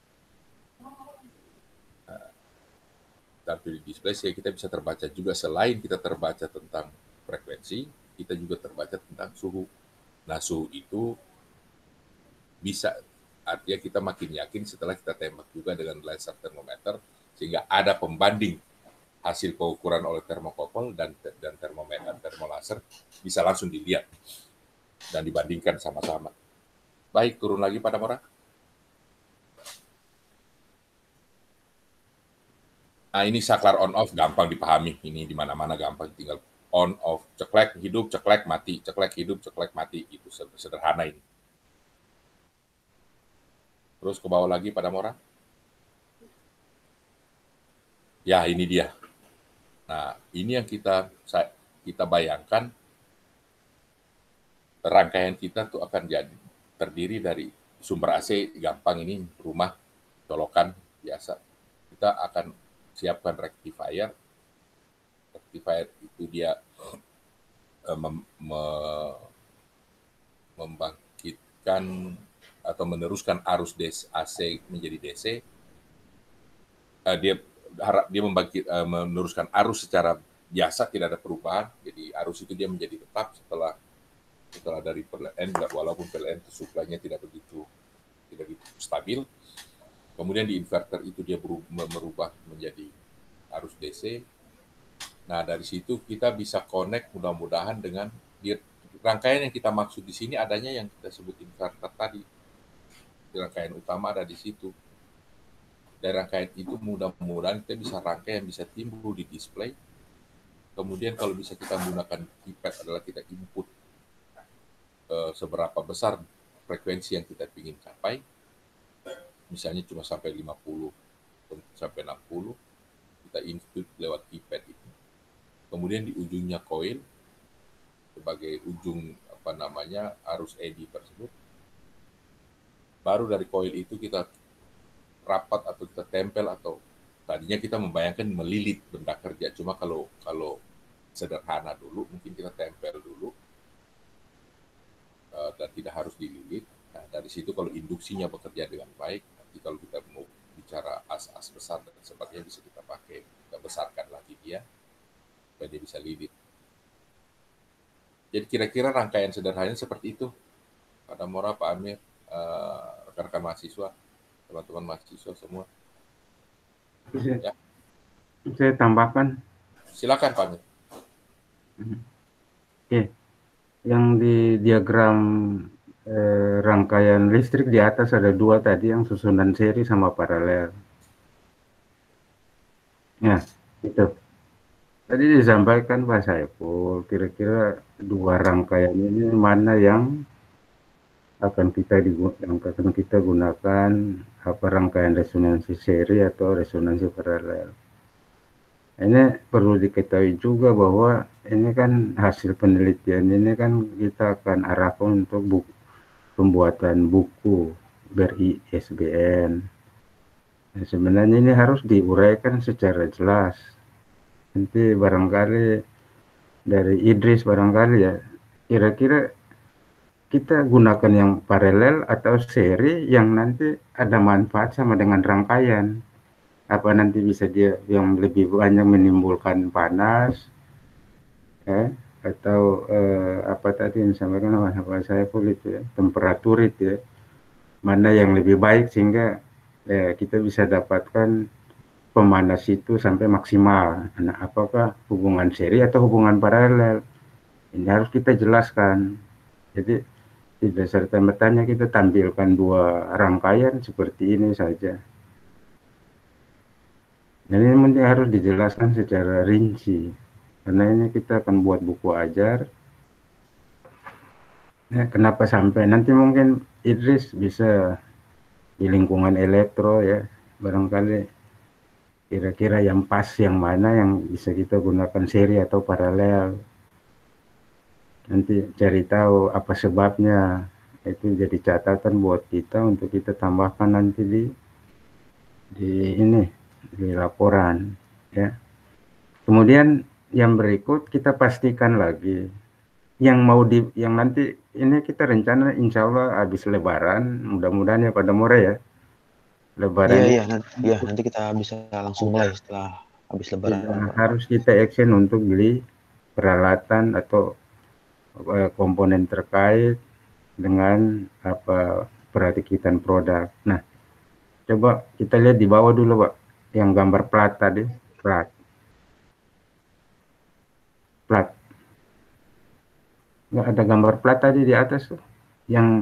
Tampil di display sehingga kita bisa terbaca juga, selain kita terbaca tentang frekuensi, kita juga terbaca tentang suhu. Nah, suhu itu bisa, artinya kita makin yakin setelah kita tembak juga dengan laser termometer, sehingga ada pembanding hasil pengukuran oleh thermocouple dan termometer, termolaser bisa langsung dilihat dan dibandingkan sama-sama. Baik, turun lagi pada Mora. Nah, ini saklar on off gampang dipahami. Ini di mana-mana gampang, tinggal on off, ceklek hidup, ceklek mati, ceklek hidup, ceklek mati, itu sederhana ini. Terus ke bawah lagi pada Mora. Ya, ini dia. Nah, ini yang kita bayangkan, rangkaian kita tuh akan terdiri dari sumber AC, gampang ini, rumah, colokan biasa. kita akan siapkan rectifier. Rectifier itu dia membangkitkan atau meneruskan arus AC menjadi DC. Dia meneruskan arus secara biasa, tidak ada perubahan. Jadi arus itu dia menjadi tetap setelah dari PLN, walaupun PLN suplainya tidak begitu stabil. Kemudian di inverter itu dia merubah menjadi arus DC. Nah, dari situ kita bisa connect mudah-mudahan dengan rangkaian yang kita maksud di sini adanya yang kita sebut inverter tadi. Rangkaian utama ada di situ. Dari rangkaian itu mudah-mudahan kita bisa rangkai yang bisa timbul di display. Kemudian kalau bisa kita menggunakan keypad adalah kita input seberapa besar frekuensi yang kita ingin capai. Misalnya cuma sampai 50 sampai 60, kita input lewat keypad itu. Kemudian di ujungnya coil sebagai ujung arus eddy tersebut. Baru dari coil itu kita rapat atau kita tempel, atau tadinya kita membayangkan melilit benda kerja, cuma kalau sederhana dulu mungkin kita tempel dulu dan tidak harus dililit. Nah, dari situ kalau induksinya bekerja dengan baik, nanti kalau kita mau bicara as-as besar dan sebagainya bisa kita pakai, kita besarkan lagi dia supaya dia bisa lilit. Jadi kira-kira rangkaian sederhananya seperti itu. Pak Damora, Pak Amir, rekan-rekan mahasiswa, teman-teman mahasiswa semua. Ya. Saya tambahkan. Silakan Pak Amir. Oke. Yang di diagram rangkaian listrik di atas ada dua tadi, yang susunan seri sama paralel. Ya, itu. Tadi disampaikan Pak Saiful, kira-kira dua rangkaian ini mana yang akan kita gunakan, apa rangkaian resonansi seri atau resonansi paralel. Ini perlu diketahui juga bahwa ini kan hasil penelitian ini kan kita akan arahkan untuk pembuatan buku ber-ISBN. Nah, sebenarnya ini harus diuraikan secara jelas. Nanti barangkali dari Idris barangkali ya, kira-kira kita gunakan yang paralel atau seri yang nanti ada manfaat sama dengan rangkaian. Apa nanti bisa dia yang lebih banyak menimbulkan panas, atau apa tadi yang disampaikan oleh saya itu ya, temperatur itu ya, mana yang lebih baik sehingga kita bisa dapatkan pemanas itu sampai maksimal. Nah, apakah hubungan seri atau hubungan paralel? Ini harus kita jelaskan. Jadi tidak serta-merta kita tampilkan dua rangkaian seperti ini saja. Dan ini mungkin harus dijelaskan secara rinci. Karena ini kita akan buat buku ajar. Ya, kenapa sampai nanti mungkin Idris bisa di lingkungan elektro ya, barangkali kira-kira yang pas yang mana yang bisa kita gunakan seri atau paralel. Nanti cari tahu apa sebabnya, itu jadi catatan buat kita untuk kita tambahkan nanti di laporan ya. Kemudian yang berikut kita pastikan lagi yang nanti ini kita rencana insya Allah habis Lebaran, mudah-mudahan ya Pak Damora ya, Lebaran. Iya, nanti kita bisa langsung mulai setelah habis Lebaran. Harus kita action untuk beli peralatan atau komponen terkait dengan perakitan produk. Nah, coba kita lihat di bawah dulu Pak, yang gambar plat tadi, plat. Nggak ada gambar plat tadi di atas tuh, yang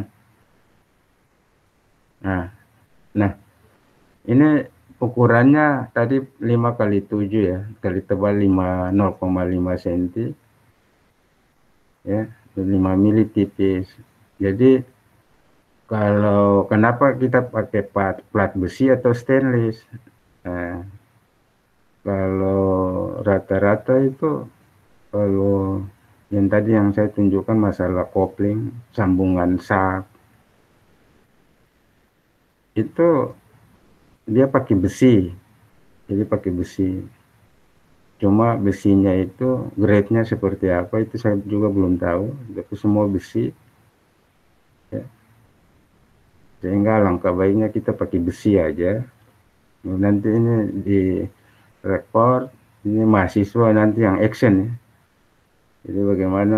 nah ini ukurannya tadi 5x7 ya, kali tebal 0,5 cm ya, 5 mili tipis. Jadi kalau kenapa kita pakai plat besi atau stainless? Nah, kalau rata-rata itu, kalau yang tadi yang saya tunjukkan masalah kopling, sambungan sak, itu dia pakai besi. jadi pakai besi. Cuma besinya itu grade-nya seperti apa itu saya juga belum tahu, tapi semua besi ya. Sehingga alangkah baiknya kita pakai besi aja. Nanti ini di record, ini mahasiswa nanti yang action ya. Jadi bagaimana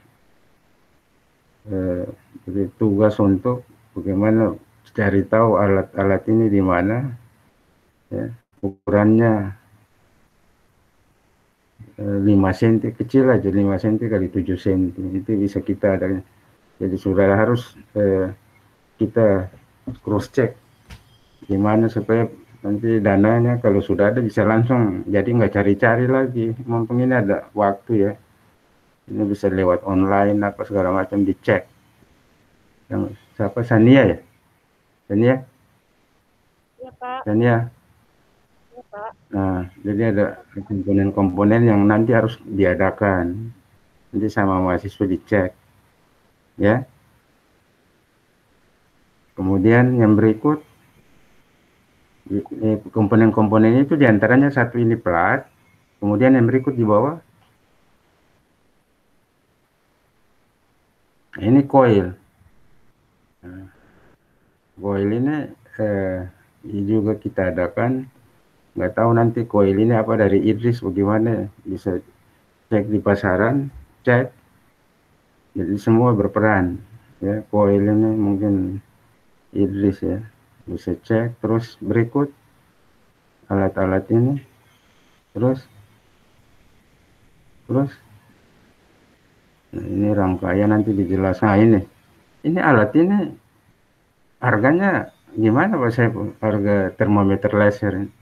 jadi tugas untuk bagaimana cari tahu alat-alat ini di mana ya, ukurannya 5 cm kecil aja, 5 cm kali 7 cm itu bisa kita ada. Jadi sudah harus kita cross check gimana supaya nanti dananya kalau sudah ada bisa langsung, jadi nggak cari-cari lagi. Mumpung ini ada waktu ya, ini bisa lewat online apa segala macam dicek. Yang siapa, Sania ya? Sania? Iya, Pak. Sania. Iya, Pak. Nah, jadi ada komponen-komponen yang nanti harus diadakan. Nanti sama mahasiswa dicek. Ya. Kemudian yang berikut, komponen-komponen itu diantaranya satu ini plat. Kemudian yang berikut di bawah, ini coil. Nah, coil ini juga kita adakan. Nggak tahu nanti coil ini apa dari Idris bagaimana, bisa cek di pasaran, cek. Jadi semua berperan ya, coil ini mungkin Idris ya bisa cek. Terus berikut alat-alat ini, terus nah, ini rangkaian nanti dijelaskan. Nah, ini alat ini harganya gimana Pak Saiful, harga termometer laser ini?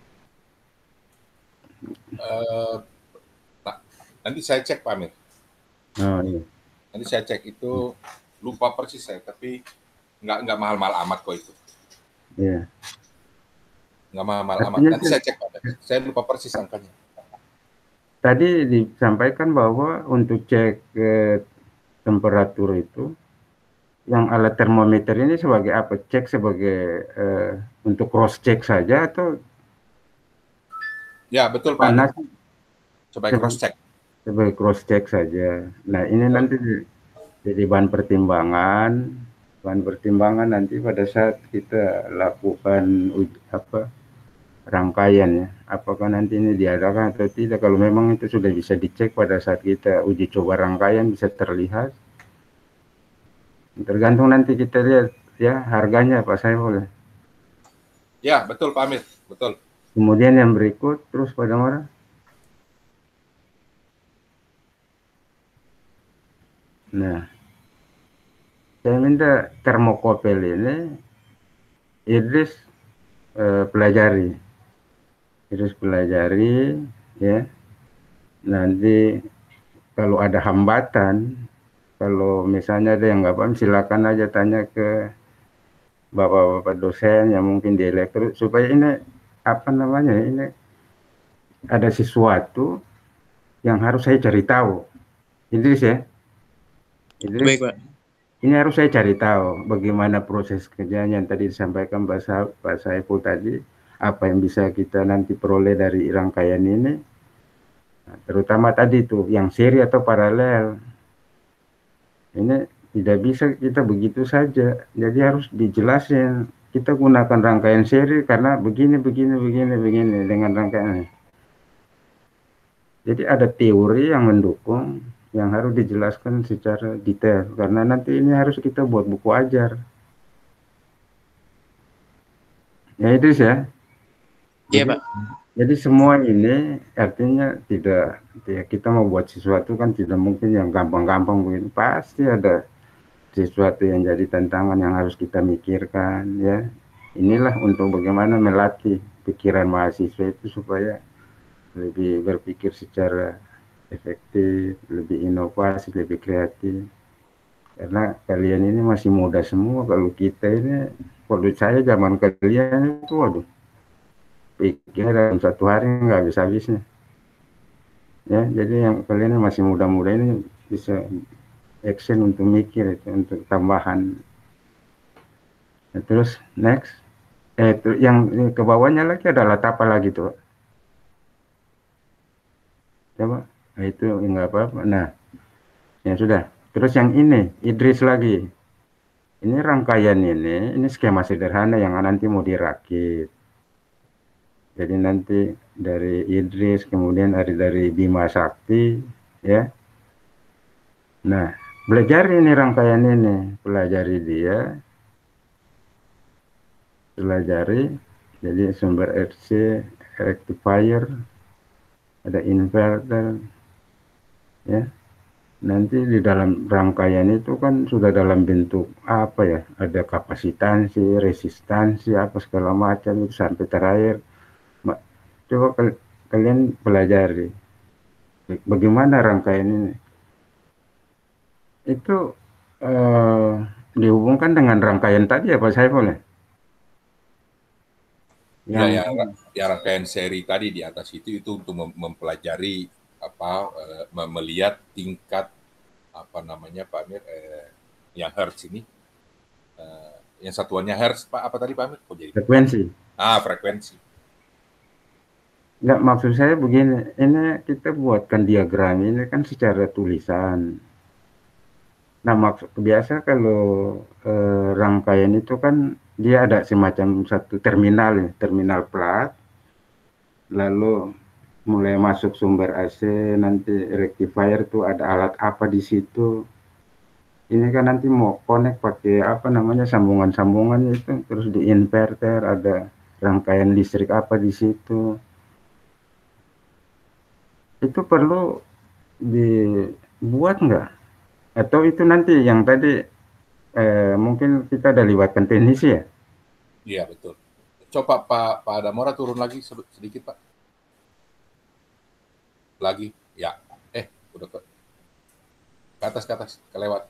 Nanti saya cek Pak Amir. Oh, iya. Nanti saya cek itu, lupa persis saya, tapi nggak mahal-mahal amat kok itu. Iya. Nggak mahal-mahal amat. Artinya Nanti saya cek Pak Amir. Saya lupa persis angkanya. Tadi disampaikan bahwa untuk cek temperatur itu, yang alat termometer ini sebagai apa? Cek sebagai untuk cross check saja atau Ya betul Pak. panas? Sebagai cross check. Sebagai cross check saja. Nah ini nanti jadi bahan pertimbangan nanti pada saat kita lakukan rangkaian ya. Apakah nanti ini diadakan atau tidak? Kalau memang itu sudah bisa dicek pada saat kita uji coba rangkaian bisa terlihat. Tergantung nanti kita lihat ya harganya Pak Saiful. Ya betul Pak Amir, betul. Kemudian yang berikut terus pada mana? Nah, saya minta termokopel ini Idris pelajari ya. Nanti kalau ada hambatan, kalau misalnya ada yang nggak paham, silakan aja tanya ke bapak-bapak dosen yang mungkin di elektro, supaya ini ini ada sesuatu yang harus saya cari tahu. Idris ya. Idris, baik Pak. ini harus saya cari tahu bagaimana proses kerjanya yang tadi disampaikan Pak Saiful tadi, apa yang bisa kita nanti peroleh dari rangkaian ini. Nah, terutama tadi tuh yang seri atau paralel. Ini tidak bisa kita begitu saja. Jadi harus dijelasin. Kita gunakan rangkaian seri karena begini dengan rangkaian. Jadi ada teori yang mendukung, yang harus dijelaskan secara detail, karena nanti ini harus kita buat buku ajar. Ya itu ya. Iya Pak. Jadi semua ini artinya tidak kita mau buat sesuatu kan tidak mungkin yang gampang-gampang begini. Pasti ada sesuatu yang jadi tantangan yang harus kita mikirkan ya. Inilah untuk bagaimana melatih pikiran mahasiswa itu supaya lebih berpikir secara efektif, lebih inovasi, lebih kreatif. Karena kalian ini masih muda semua. Kalau kita ini, kalau saya zaman kalian itu, waduh, pikirnya dalam satu hari nggak habis-habisnya. Ya, jadi yang kalian masih muda-muda ini bisa action untuk mikir itu, untuk tambahan. Nah, terus next, Itu yang ke bawahnya lagi ada alat apa lagi tuh? Coba. Nah, itu nggak apa-apa. Nah, ya sudah. Terus yang ini, Idris lagi. Ini rangkaian ini skema sederhana yang nanti mau dirakit. Jadi nanti dari Idris, kemudian dari Bima Sakti, ya. Nah, belajar ini rangkaian ini, pelajari dia, pelajari. Jadi sumber RC, rectifier, ada inverter, ya. Nanti di dalam rangkaian itu kan sudah dalam bentuk apa ya? Ada kapasitansi, resistansi, apa segala macam itu sampai terakhir. Coba kalian pelajari bagaimana rangkaian ini. Itu eh, dihubungkan dengan rangkaian tadi ya Pak Saiful ya? Ya, Yang ya rangkaian seri tadi di atas itu untuk mempelajari apa melihat tingkat apa namanya Pak Amir yang hertz ini yang satuannya hertz Pak apa tadi Pak Amir? Oh, jadi frekuensi. frekuensi. Nggak, maksud saya begini, ini kita buatkan diagram ini kan secara tulisan. Nah, maksud biasa kalau rangkaian itu kan dia ada semacam satu terminal, ya, terminal plat, lalu mulai masuk sumber AC, nanti rectifier tuh ada alat apa di situ. Ini kan nanti mau connect pakai apa namanya sambungan-sambungannya itu, terus di inverter ada rangkaian listrik apa di situ. Itu perlu dibuat nggak? Atau itu nanti yang tadi mungkin kita ada libatkan teknisi ya? Iya betul. Coba Pak Adamora turun lagi sedikit Pak. Lagi, ya. Udah ke atas, kelewat.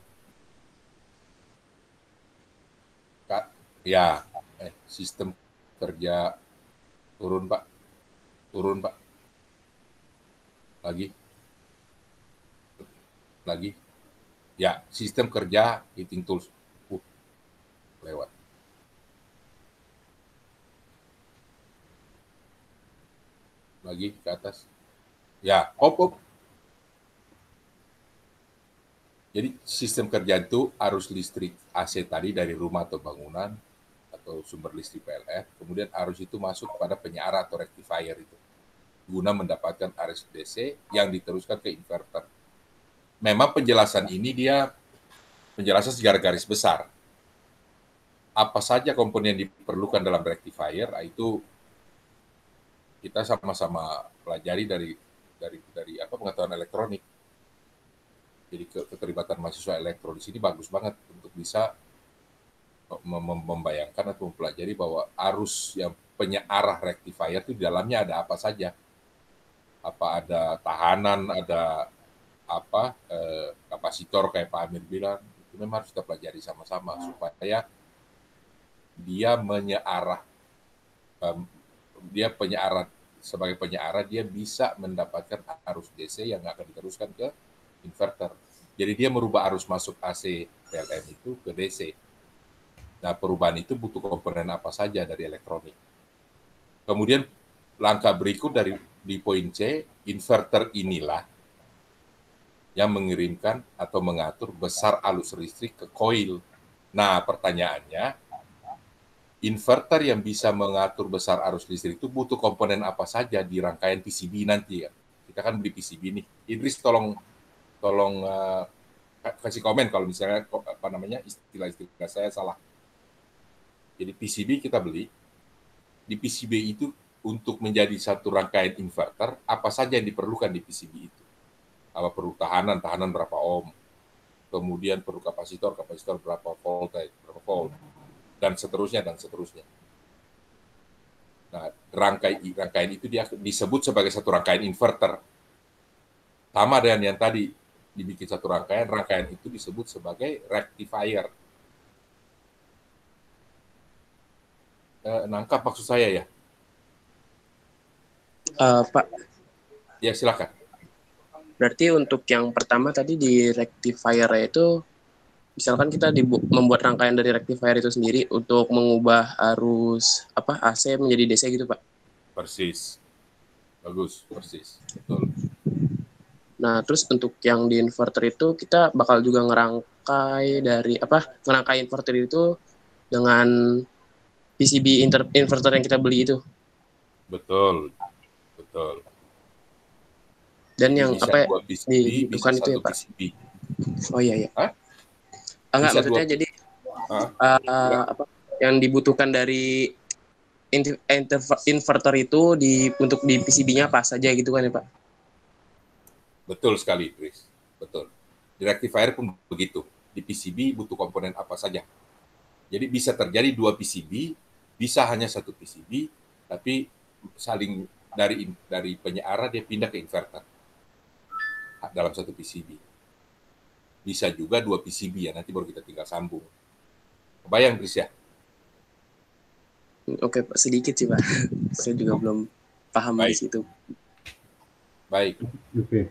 Ya, sistem kerja turun Pak. Lagi. Ya, sistem kerja heating tools. Lewat. Lagi ke atas. Ya, op. Jadi sistem kerja itu arus listrik AC tadi dari rumah atau bangunan atau sumber listrik PLN, kemudian arus itu masuk pada penyiar atau rectifier itu guna mendapatkan arus DC yang diteruskan ke inverter. Memang penjelasan ini dia penjelasan secara garis besar. Apa saja komponen yang diperlukan dalam rectifier itu kita sama-sama pelajari dari apa pengetahuan elektronik. Jadi keterlibatan mahasiswa elektro di sini bagus banget untuk bisa membayangkan atau mempelajari bahwa arus yang penyearah rectifier itu di dalamnya ada apa saja. Apa ada tahanan, ada apa kapasitor kayak Pak Amir bilang, itu memang harus kita pelajari sama-sama supaya dia menyearah sebagai penyearah dia bisa mendapatkan arus DC yang akan diteruskan ke inverter. Jadi dia merubah arus masuk AC PLN itu ke DC. Nah, perubahan itu butuh komponen apa saja dari elektronik. Kemudian langkah berikut di poin C, inverter inilah yang mengirimkan atau mengatur besar arus listrik ke koil. Nah, pertanyaannya, inverter yang bisa mengatur besar arus listrik itu butuh komponen apa saja di rangkaian PCB nanti ya. Kita kan beli PCB nih. Idris tolong kasih komen kalau misalnya apa namanya istilah-istilah saya salah. Jadi PCB kita beli, di PCB itu untuk menjadi satu rangkaian inverter, apa saja yang diperlukan di PCB itu? Apa perlu tahanan berapa ohm, kemudian perlu kapasitor berapa volt, dan seterusnya. Nah, rangkaian itu dia disebut sebagai satu rangkaian inverter. Sama dengan yang tadi dibikin satu rangkaian itu disebut sebagai rectifier. Nangkap maksud saya ya? Pak, Ya silakan. berarti untuk yang pertama tadi di rectifier itu misalkan kita membuat rangkaian dari rectifier itu sendiri untuk mengubah arus AC menjadi DC gitu, Pak. Persis. Bagus, persis. Betul. Nah, terus untuk yang di inverter itu kita bakal juga ngerangkai inverter itu dengan PCB inverter yang kita beli itu. Betul. Betul. Dan Jadi yang bisa dua PCB, bisa dibutuhkan itu satu ya, Pak. PCB. Oh iya. Hah? Enggak, Bisa maksudnya dua- jadi Hah? yang dibutuhkan dari inverter itu untuk di PCB-nya apa saja gitu kan ya, Pak? Betul sekali, Chris. Betul. Di rectifier pun begitu. Di PCB butuh komponen apa saja. Jadi bisa terjadi dua PCB, bisa hanya satu PCB, tapi saling dari penyiar dia pindah ke inverter dalam satu PCB. Bisa juga dua PCB ya, nanti baru kita tinggal sambung. Kebayang, Chris ya? Oke, Pak, sedikit sih, Pak. Saya juga belum paham di Baik. situ. Baik. Oke,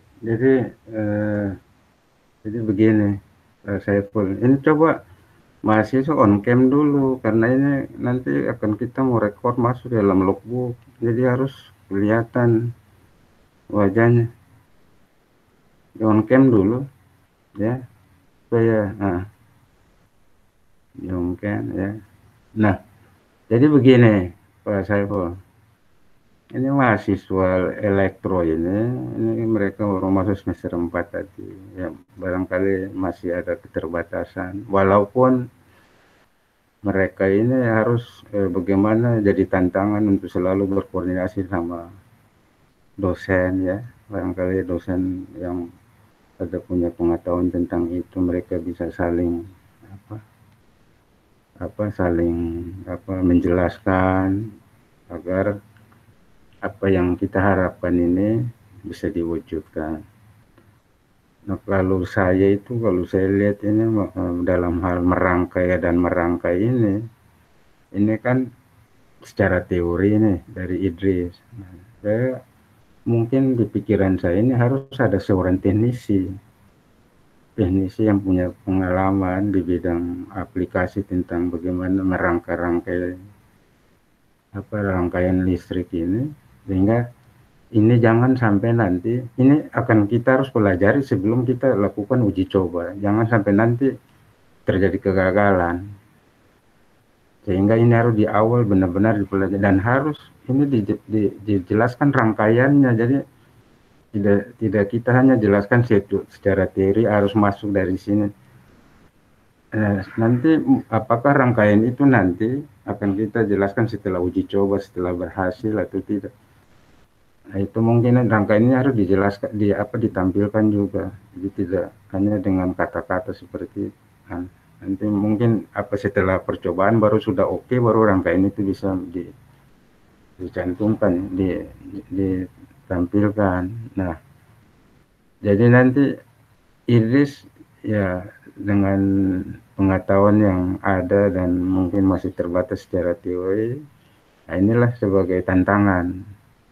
jadi begini, saya full. Ini coba mahasiswa on cam dulu, karena ini nanti akan kita mau record masuk dalam logbook, jadi harus kelihatan wajahnya. Di on cam dulu, ya, supaya di on cam ya. Nah, jadi begini, Pak Saiful. Ini mahasiswa elektro ini mereka baru masuk semester 4 tadi. Ya, barangkali masih ada keterbatasan. Walaupun mereka ini harus bagaimana jadi tantangan untuk selalu berkoordinasi sama dosen ya. Barangkali dosen yang ada punya pengetahuan tentang itu, mereka bisa saling menjelaskan agar apa yang kita harapkan ini bisa diwujudkan. Nah, kalau saya lihat ini dalam hal merangkai ini kan secara teori nih dari Idris. Nah, saya mungkin di pikiran saya ini harus ada seorang teknisi yang punya pengalaman di bidang aplikasi tentang bagaimana merangkai rangkaian listrik ini, sehingga ini jangan sampai nanti ini akan kita harus pelajari sebelum kita lakukan uji coba. Jangan sampai nanti terjadi kegagalan. Sehingga ini harus di awal benar-benar dipelajari dan harus ini dijelaskan rangkaiannya. Jadi tidak kita hanya jelaskan secara teori harus masuk dari sini. Nanti apakah rangkaian itu nanti akan kita jelaskan setelah uji coba, setelah berhasil atau tidak. Nah, itu mungkin rangkaiannya harus dijelaskan, ditampilkan juga. Jadi tidak hanya dengan kata-kata seperti itu. Nanti mungkin setelah percobaan baru sudah oke, baru rangkaian itu bisa dicantumkan, ditampilkan. Nah, jadi nanti Idris ya dengan pengetahuan yang ada dan mungkin masih terbatas secara teori, nah inilah sebagai tantangan.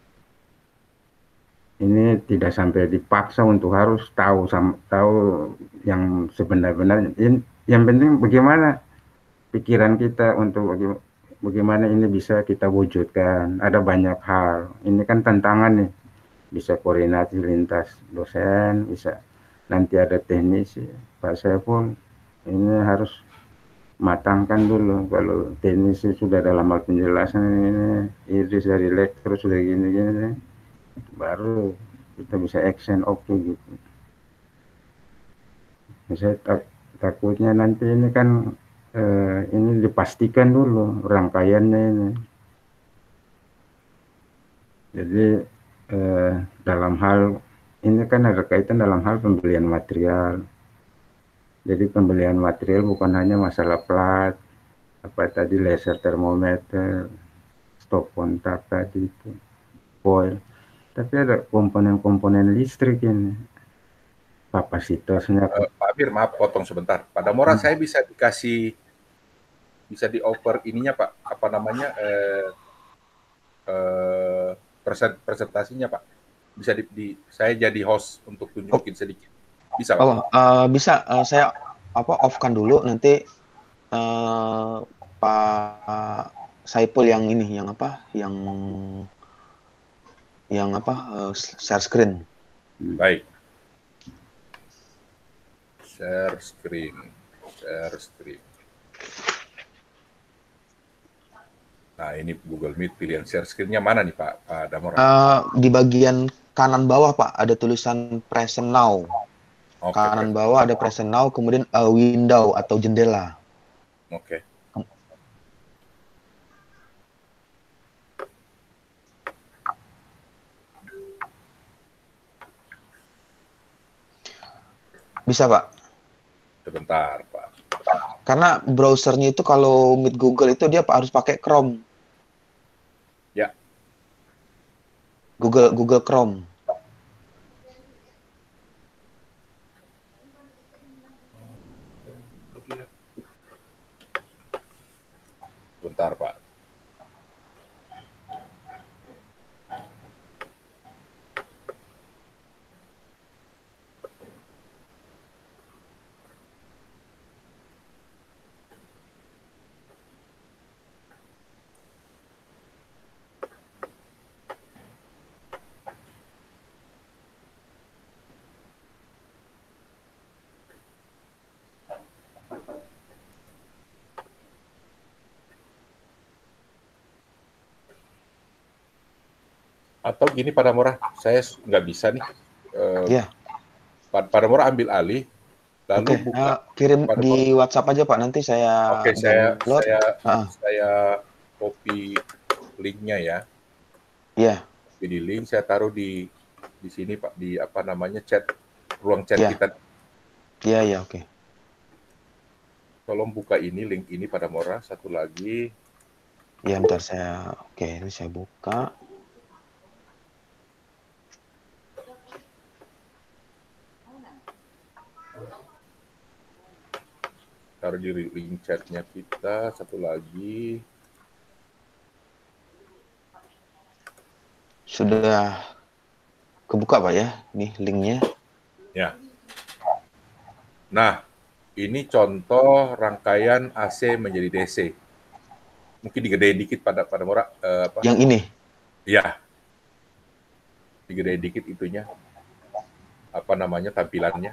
Ini tidak sampai dipaksa untuk harus tahu yang sebenar-benarnya. Yang penting bagaimana pikiran kita untuk bagaimana ini bisa kita wujudkan. Ada banyak hal. Ini kan tantangan nih. Bisa koordinasi lintas dosen, bisa nanti ada teknisi. Pak Saiful ini harus matangkan dulu. Kalau teknisi sudah dalam hal penjelasan ini, Idris dari elektro sudah gini-gini, baru kita bisa action gitu. Saya takutnya nanti ini kan ini dipastikan dulu rangkaiannya ini. Jadi dalam hal ini kan ada kaitan dalam hal pembelian material. Jadi pembelian material bukan hanya masalah plat, laser termometer, stop kontak tadi itu, coil, tapi ada komponen-komponen listrik ini, kapasitasnya. Pak Amir, maaf potong sebentar. Pak Damora, saya bisa dioper ininya Pak, presentasinya Pak. Bisa saya jadi host untuk tunjukin sedikit. Bisa Pak? Bisa. Saya off-kan dulu, nanti Pak Saipul yang ini, yang share screen. Baik. Share screen. Nah, ini Google Meet, pilihan share screen-nya mana nih Pak Damora? Di bagian kanan bawah Pak, ada tulisan present now. Oke, Kanan bawah ada present now, kemudian window atau jendela. Oke. Bisa Pak? Sebentar Pak. Karena browsernya itu kalau Meet Google itu dia harus pakai Chrome. Ya. Google Chrome. Sebentar Pak. Atau gini Pak Damora, saya nggak bisa nih. Iya. Pak Damora ambil alih, lalu Oke, buka. kirim Pak di Damora. WhatsApp aja Pak, nanti saya Oke, download. saya copy linknya ya. Iya. Copy di link, saya taruh di sini Pak, di chat, ruang chat Iya. kita. Iya, oke. Tolong buka ini, link ini Pak Damora, satu lagi. Ya, bentar ini saya buka. Taruh di link chatnya kita, satu lagi. Sudah kebuka Pak ya, nih linknya. Ya. Nah, ini contoh rangkaian AC menjadi DC. Mungkin digedein dikit pada Mora. Yang ini? Iya. Digedein dikit itunya. Tampilannya.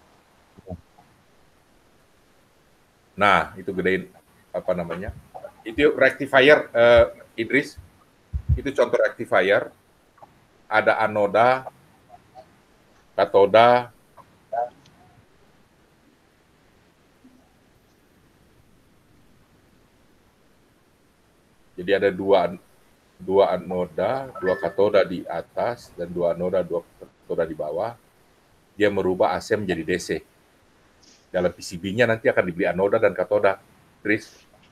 Nah, itu gedein Itu rectifier Idris. Itu contoh rectifier. Ada anoda, katoda, jadi ada dua anoda, dua katoda di atas dan dua anoda, dua katoda di bawah. Dia merubah AC menjadi DC. Dalam PCB-nya nanti akan dibeli anoda dan katoda. Idris.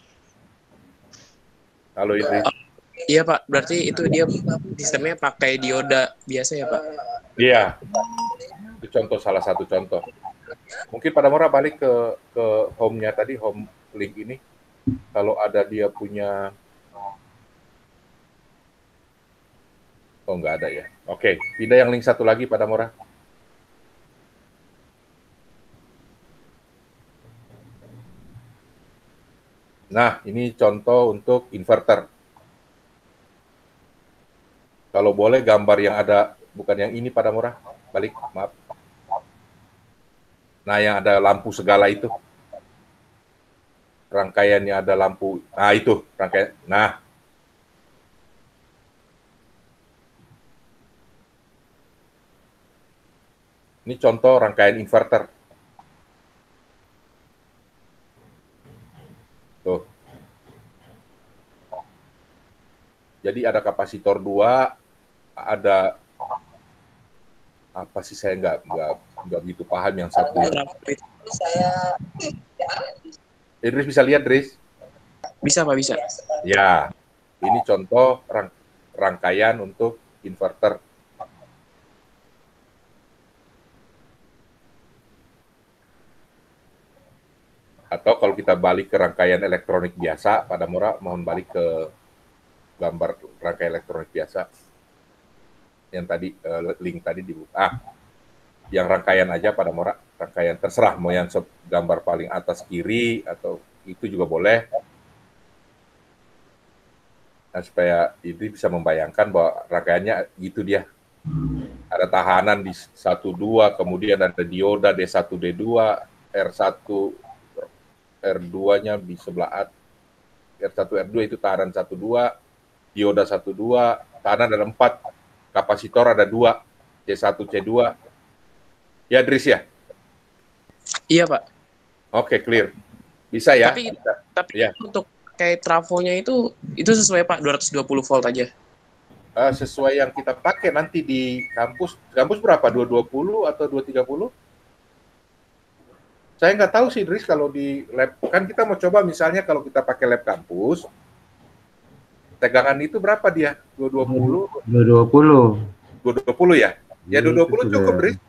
Halo Idris. Iya Pak, berarti itu dia sistemnya pakai dioda biasa ya Pak? Iya. Itu salah satu contoh. Mungkin Pak Damora balik ke home-nya tadi, home link ini. Kalau ada dia punya. Oh, nggak ada ya. Oke, pindah yang link satu lagi Pak Damora. Nah, ini contoh untuk inverter. Kalau boleh gambar yang ada, bukan yang ini Pak Damora. Balik, maaf. Nah, yang ada lampu segala itu. Rangkaiannya ada lampu. Nah, itu rangkaian. Nah. Ini contoh rangkaian inverter. Tuh. Jadi ada kapasitor 2, ada apa sih, saya nggak begitu paham yang satu. Idris bisa lihat, Idris? Bisa Pak, bisa. Ya, ini contoh rangkaian untuk inverter. Atau kalau kita balik ke rangkaian elektronik biasa, Pak Damora mohon balik ke gambar rangkaian elektronik biasa. Yang tadi, link tadi dibuka. yang rangkaian aja pada Mora, rangkaian terserah mau yang gambar paling atas kiri atau itu juga boleh. Nah, supaya ini bisa membayangkan bahwa rangkaiannya gitu dia. Ada tahanan di 1-2, kemudian ada dioda D1, D2, R1, R2-nya di sebelah R1, R2 itu tahanan 1-2, dioda 1-2, tahanan ada 4, kapasitor ada 2, C1, C2. Ya, Dris ya? Iya, Pak. Oke, clear. Bisa ya? Tapi Ya. untuk kayak trafonya itu sesuai, Pak, 220 volt aja. Sesuai yang kita pakai nanti di kampus. Kampus berapa? 220 atau 230? Saya nggak tahu sih, Dris, kalau di lab. Kan kita mau coba misalnya kalau kita pakai lab kampus, tegangan itu berapa dia? 220? 220. 220 ya? Ya, 220 Itu cukup, sudah. Dris.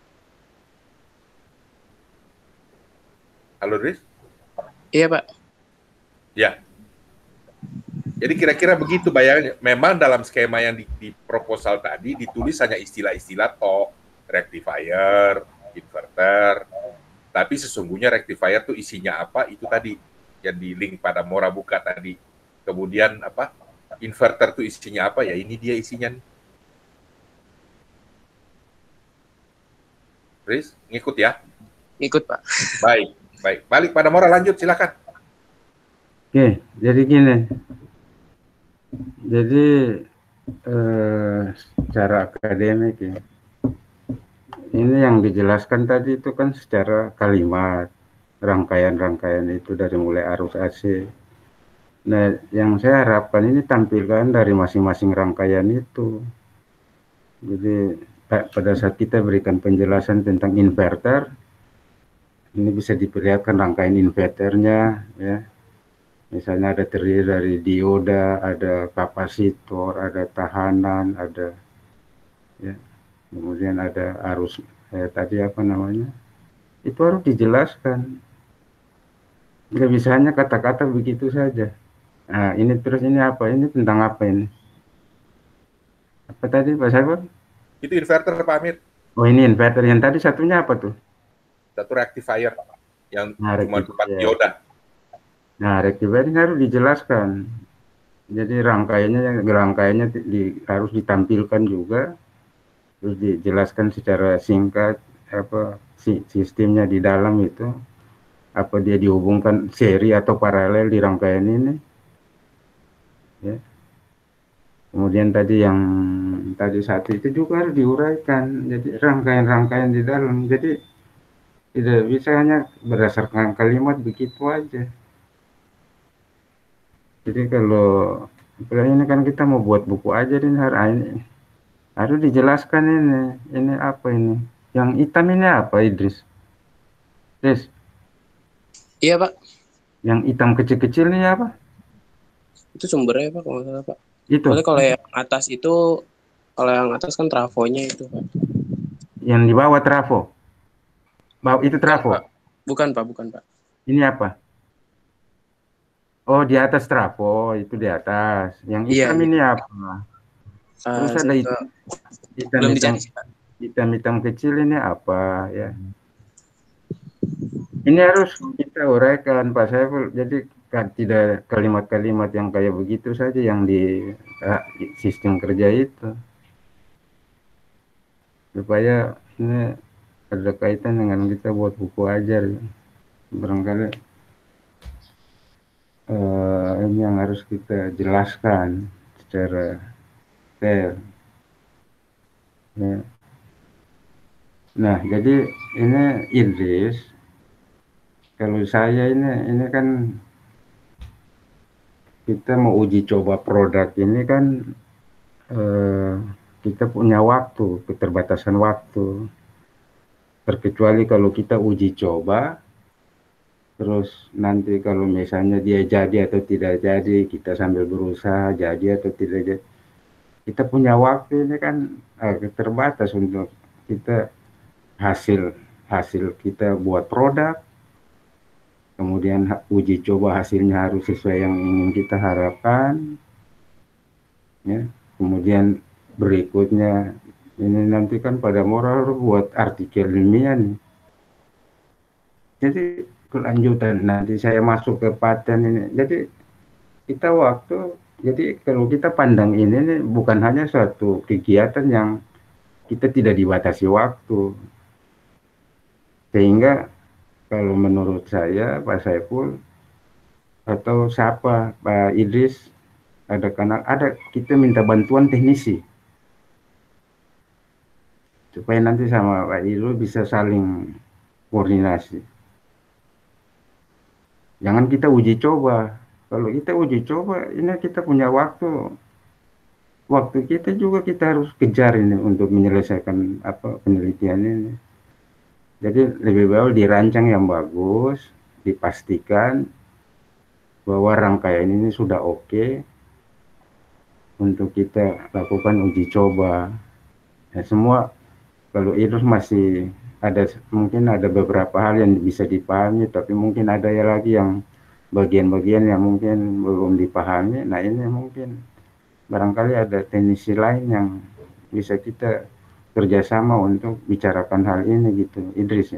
Halo, Dris? Iya, Pak. Ya. Jadi kira-kira begitu bayangannya. Memang dalam skema yang di proposal tadi ditulis hanya istilah-istilah rectifier, inverter. Tapi sesungguhnya rectifier itu isinya apa? Itu tadi yang di link pada Mora buka tadi. Kemudian apa? Inverter itu isinya apa? Ya ini dia isinya. Chris, ngikut ya? Ngikut, Pak. Baik, baik. Balik pada Mora, lanjut silakan. Oke, jadi gini. Jadi secara akademik ya, ini yang dijelaskan tadi itu kan secara kalimat, rangkaian-rangkaian itu dari mulai arus AC. Nah, yang saya harapkan ini tampilkan dari masing-masing rangkaian itu. Jadi pada saat kita berikan penjelasan tentang inverter, ini bisa diperlihatkan rangkaian inverternya, ya. Misalnya ada terdiri dari dioda, ada kapasitor, ada tahanan, ada ya, kemudian ada arus tadi apa namanya, itu harus dijelaskan. Nggak bisa hanya kata-kata begitu saja. Nah, ini terus ini apa? Ini tentang apa ini? Apa tadi Pak Saiful? Itu inverter Pak Amir. Oh, ini inverter. Yang tadi satunya apa tuh? Satu rectifier yang Nah, cuma 4 rectifier. dioda. Nah, rectifier ini harus dijelaskan. Jadi rangkaiannya harus ditampilkan juga, terus dijelaskan secara singkat apa sistemnya di dalam itu, apa dia dihubungkan seri atau paralel di rangkaian ini. Ya. Kemudian tadi yang tadi satu itu juga harus diuraikan. Jadi rangkaian-rangkaian di dalam. Jadi tidak bisa hanya berdasarkan kalimat begitu aja. Jadi kalau ini kan kita mau buat buku aja ini harus dijelaskan ini apa ini? Yang hitam ini apa, Idris? Idris? Iya, Pak. Yang hitam kecil-kecil ini apa? Itu sumbernya, Pak, kalau nggak salah, Pak. Itu. Soalnya kalau yang atas kan trafonya itu, Pak. Yang di bawah trafo. Itu trafo. Bukan, Pak. Ini apa? Oh, di atas trafo, itu di atas. Yang hitam ini apa? Terus ada hitam kecil ini apa ya? Ini harus kita uraikan Pak Saiful. Jadi tidak kalimat-kalimat yang kayak begitu saja yang di sistem kerja itu. Supaya ini ada kaitan dengan kita buat buku ajar. Barangkali ini yang harus kita jelaskan secara fair. Ya. Nah, jadi ini Idris, kalau saya ini kan kita mau uji coba produk ini kan kita punya waktu, keterbatasan waktu. Terkecuali kalau kita uji coba, terus nanti kalau misalnya dia jadi atau tidak jadi, kita sambil berusaha jadi atau tidak jadi. Kita punya waktu ini kan terbatas untuk kita hasil kita buat produk, kemudian uji coba hasilnya harus sesuai yang ingin kita harapkan, ya. Kemudian berikutnya Ini nanti kan pada moral buat artikel ilmiah nih. Jadi kelanjutan nanti saya masuk ke paten ini. Jadi kita waktu, jadi kalau kita pandang ini nih, bukan hanya suatu kegiatan yang kita tidak dibatasi waktu. Sehingga kalau menurut saya Pak Saiful atau siapa Pak Idris, ada kita minta bantuan teknisi supaya nanti sama Pak Idris bisa saling koordinasi. Jangan kita uji coba. Kalau kita uji coba, ini kita punya waktu. Waktu kita juga kita harus kejar ini untuk menyelesaikan penelitian ini. Jadi lebih baik dirancang yang bagus, dipastikan bahwa rangkaian ini sudah oke untuk kita lakukan uji coba. Ya, semua kalau itu masih ada, mungkin ada beberapa hal yang bisa dipahami, tapi mungkin ada ya lagi yang bagian-bagian yang mungkin belum dipahami. Nah ini mungkin barangkali ada teknisi lain yang bisa kita kerjasama untuk bicarakan hal ini gitu, Idris ya.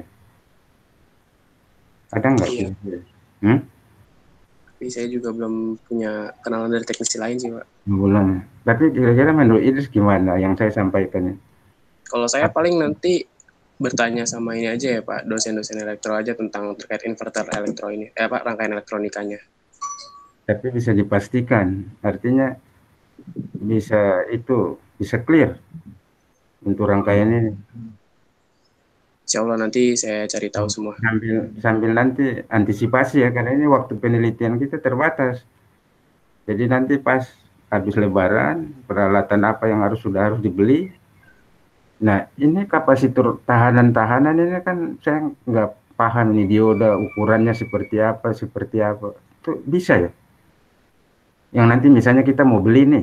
Ada nggak? Iya. Hmm? Tapi saya juga belum punya kenalan dari teknisi lain sih, Pak. Belum. Tapi kira-kira menurut Idris gimana yang saya sampaikan? Kalau saya paling nanti bertanya sama ini aja ya Pak, dosen-dosen elektro aja tentang terkait inverter elektro ini, Pak, rangkaian elektronikanya. Tapi bisa dipastikan, artinya bisa clear untuk rangkaian ini. Insya Allah nanti saya cari tahu semua. Sambil nanti antisipasi ya, karena ini waktu penelitian kita terbatas. Jadi nanti pas habis Lebaran, peralatan apa yang sudah harus dibeli. Nah, ini kapasitor tahanan ini kan saya nggak paham ini dioda ukurannya seperti apa. Itu bisa ya? Yang nanti misalnya kita mau beli nih,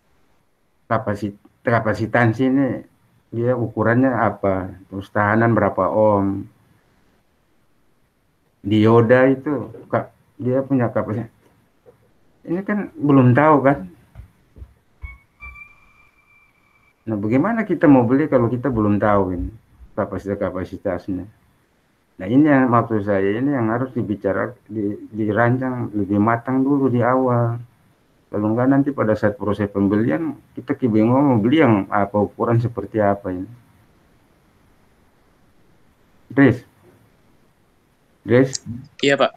kapasitansi ini dia ukurannya apa, terus tahanan berapa ohm, dioda itu dia punya kapasitas. Ini kan belum tahu kan. Nah, bagaimana kita mau beli kalau kita belum tahu ini kapasitasnya. Nah, ini yang maksud saya, ini yang harus dirancang lebih matang dulu di awal. Kalau enggak nanti pada saat proses pembelian kita kebingungan mau beli yang apa, ukuran seperti apa ini. Dres? Iya Pak.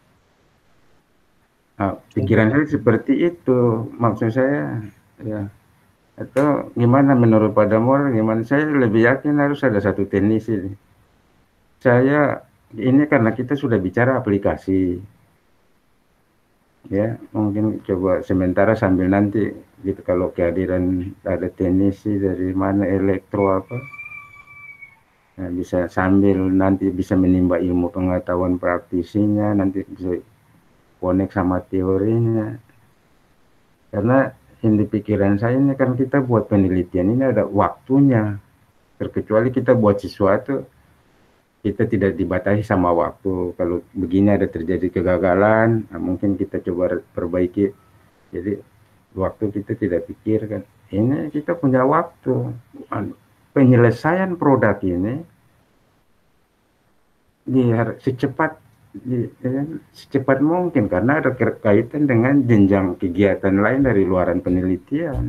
Nah, pikiran saya seperti itu, maksud saya ya. Atau gimana menurut Pak Damor, gimana? Saya lebih yakin harus ada satu teknisi. Saya ini karena kita sudah bicara aplikasi. Ya, mungkin coba sementara sambil nanti gitu kalau kehadiran ada teknisi dari mana elektro apa. Nah, bisa sambil nanti bisa menimba ilmu pengetahuan praktisinya, nanti bisa connect sama teorinya. Karena yang di pikiran saya ini kan kita buat penelitian ini ada waktunya. Terkecuali kita buat sesuatu, kita tidak dibatasi sama waktu. Kalau begini ada terjadi kegagalan, nah mungkin kita coba perbaiki. Jadi waktu kita tidak pikirkan. Ini kita punya waktu. Penyelesaian produk ini secepat mungkin karena ada kaitan dengan jenjang kegiatan lain dari luaran penelitian.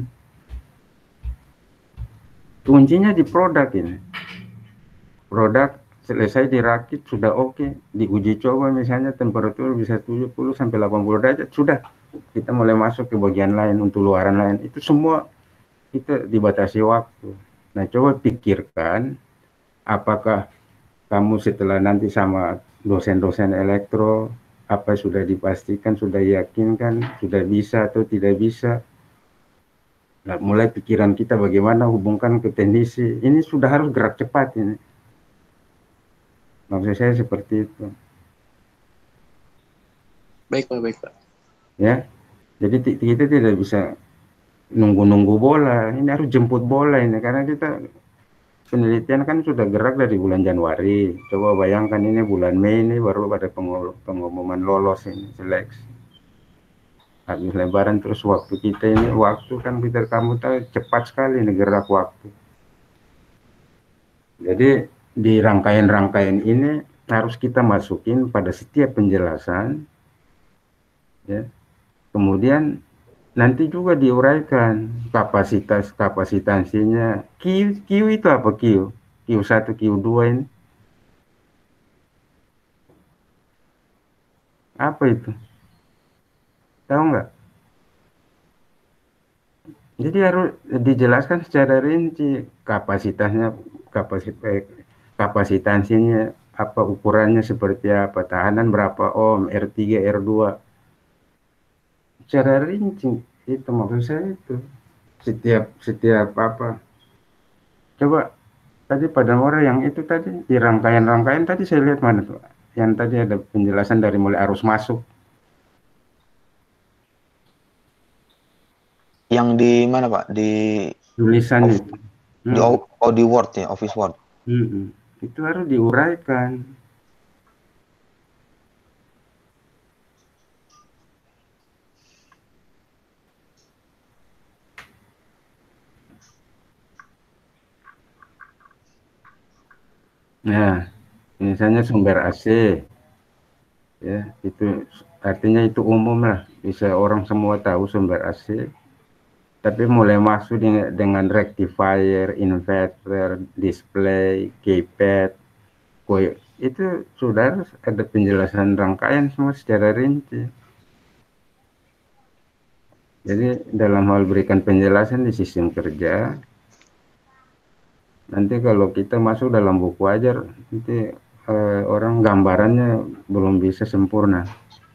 Kuncinya di produk ini. Produk selesai dirakit sudah oke, diuji coba misalnya temperatur bisa 70 sampai 80 derajat sudah. Kita mulai masuk ke bagian lain untuk luaran lain. Itu semua kita dibatasi waktu. Nah, coba pikirkan apakah kamu setelah nanti sama dosen-dosen elektro, apa sudah dipastikan, sudah yakinkan, sudah bisa atau tidak bisa. Nah, mulai pikiran kita bagaimana hubungkan ke teknisi. Ini sudah harus gerak cepat ini. Maksud saya seperti itu. Baik Pak. Ya, jadi kita tidak bisa nunggu-nunggu bola. Ini harus jemput bola ini, karena kita penelitian kan sudah gerak dari bulan Januari. Coba bayangkan ini bulan Mei ini baru pada pengumuman lolos ini, seleksi. Habis Lebaran terus waktu kita ini, waktu kan Peter kamu tahu cepat sekali ini gerak waktu. Jadi di rangkaian-rangkaian ini harus kita masukin pada setiap penjelasan, ya. Kemudian nanti juga diuraikan kapasitansinya. Q itu apa Q? Q1, Q2 ini apa itu? Tahu nggak? Jadi harus dijelaskan secara rinci kapasitasnya, kapasitansinya apa, ukurannya seperti apa, tahanan berapa ohm, R3, R2, secara rinci. Itu maksud saya itu. Setiap apa. Coba tadi pada orang yang itu tadi di rangkaian-rangkaian tadi saya lihat mana tuh. Yang tadi ada penjelasan dari mulai arus masuk. Yang di mana Pak? Tulisan Of- itu. di Word ya, Office Word. Itu harus diuraikan. Nah, misalnya sumber AC, ya itu artinya itu umum lah, bisa orang semua tahu sumber AC. Tapi mulai masuk dengan rectifier, inverter, display, keypad, itu sudah harus ada penjelasan rangkaian semua secara rinci. Jadi dalam hal berikan penjelasan di sistem kerja, nanti kalau kita masuk dalam buku ajar, nanti orang gambarannya belum bisa sempurna.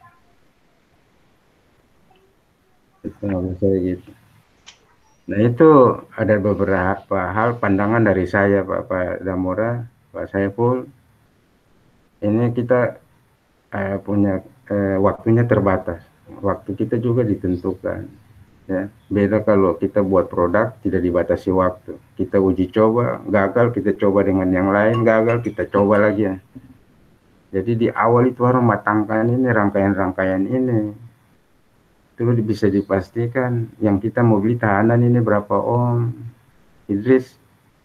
Itu nggak bisa gitu. Nah itu ada beberapa hal pandangan dari saya Pak Damora, Pak Saiful. Ini kita punya waktunya terbatas. Waktu kita juga ditentukan. Ya, beda kalau kita buat produk tidak dibatasi waktu. Kita uji coba, gagal kita coba dengan yang lain, gagal kita coba lagi ya. Jadi di awal itu harus matangkan ini rangkaian-rangkaian ini. Itu bisa dipastikan yang kita mau beli tahanan ini berapa ohm. Idris.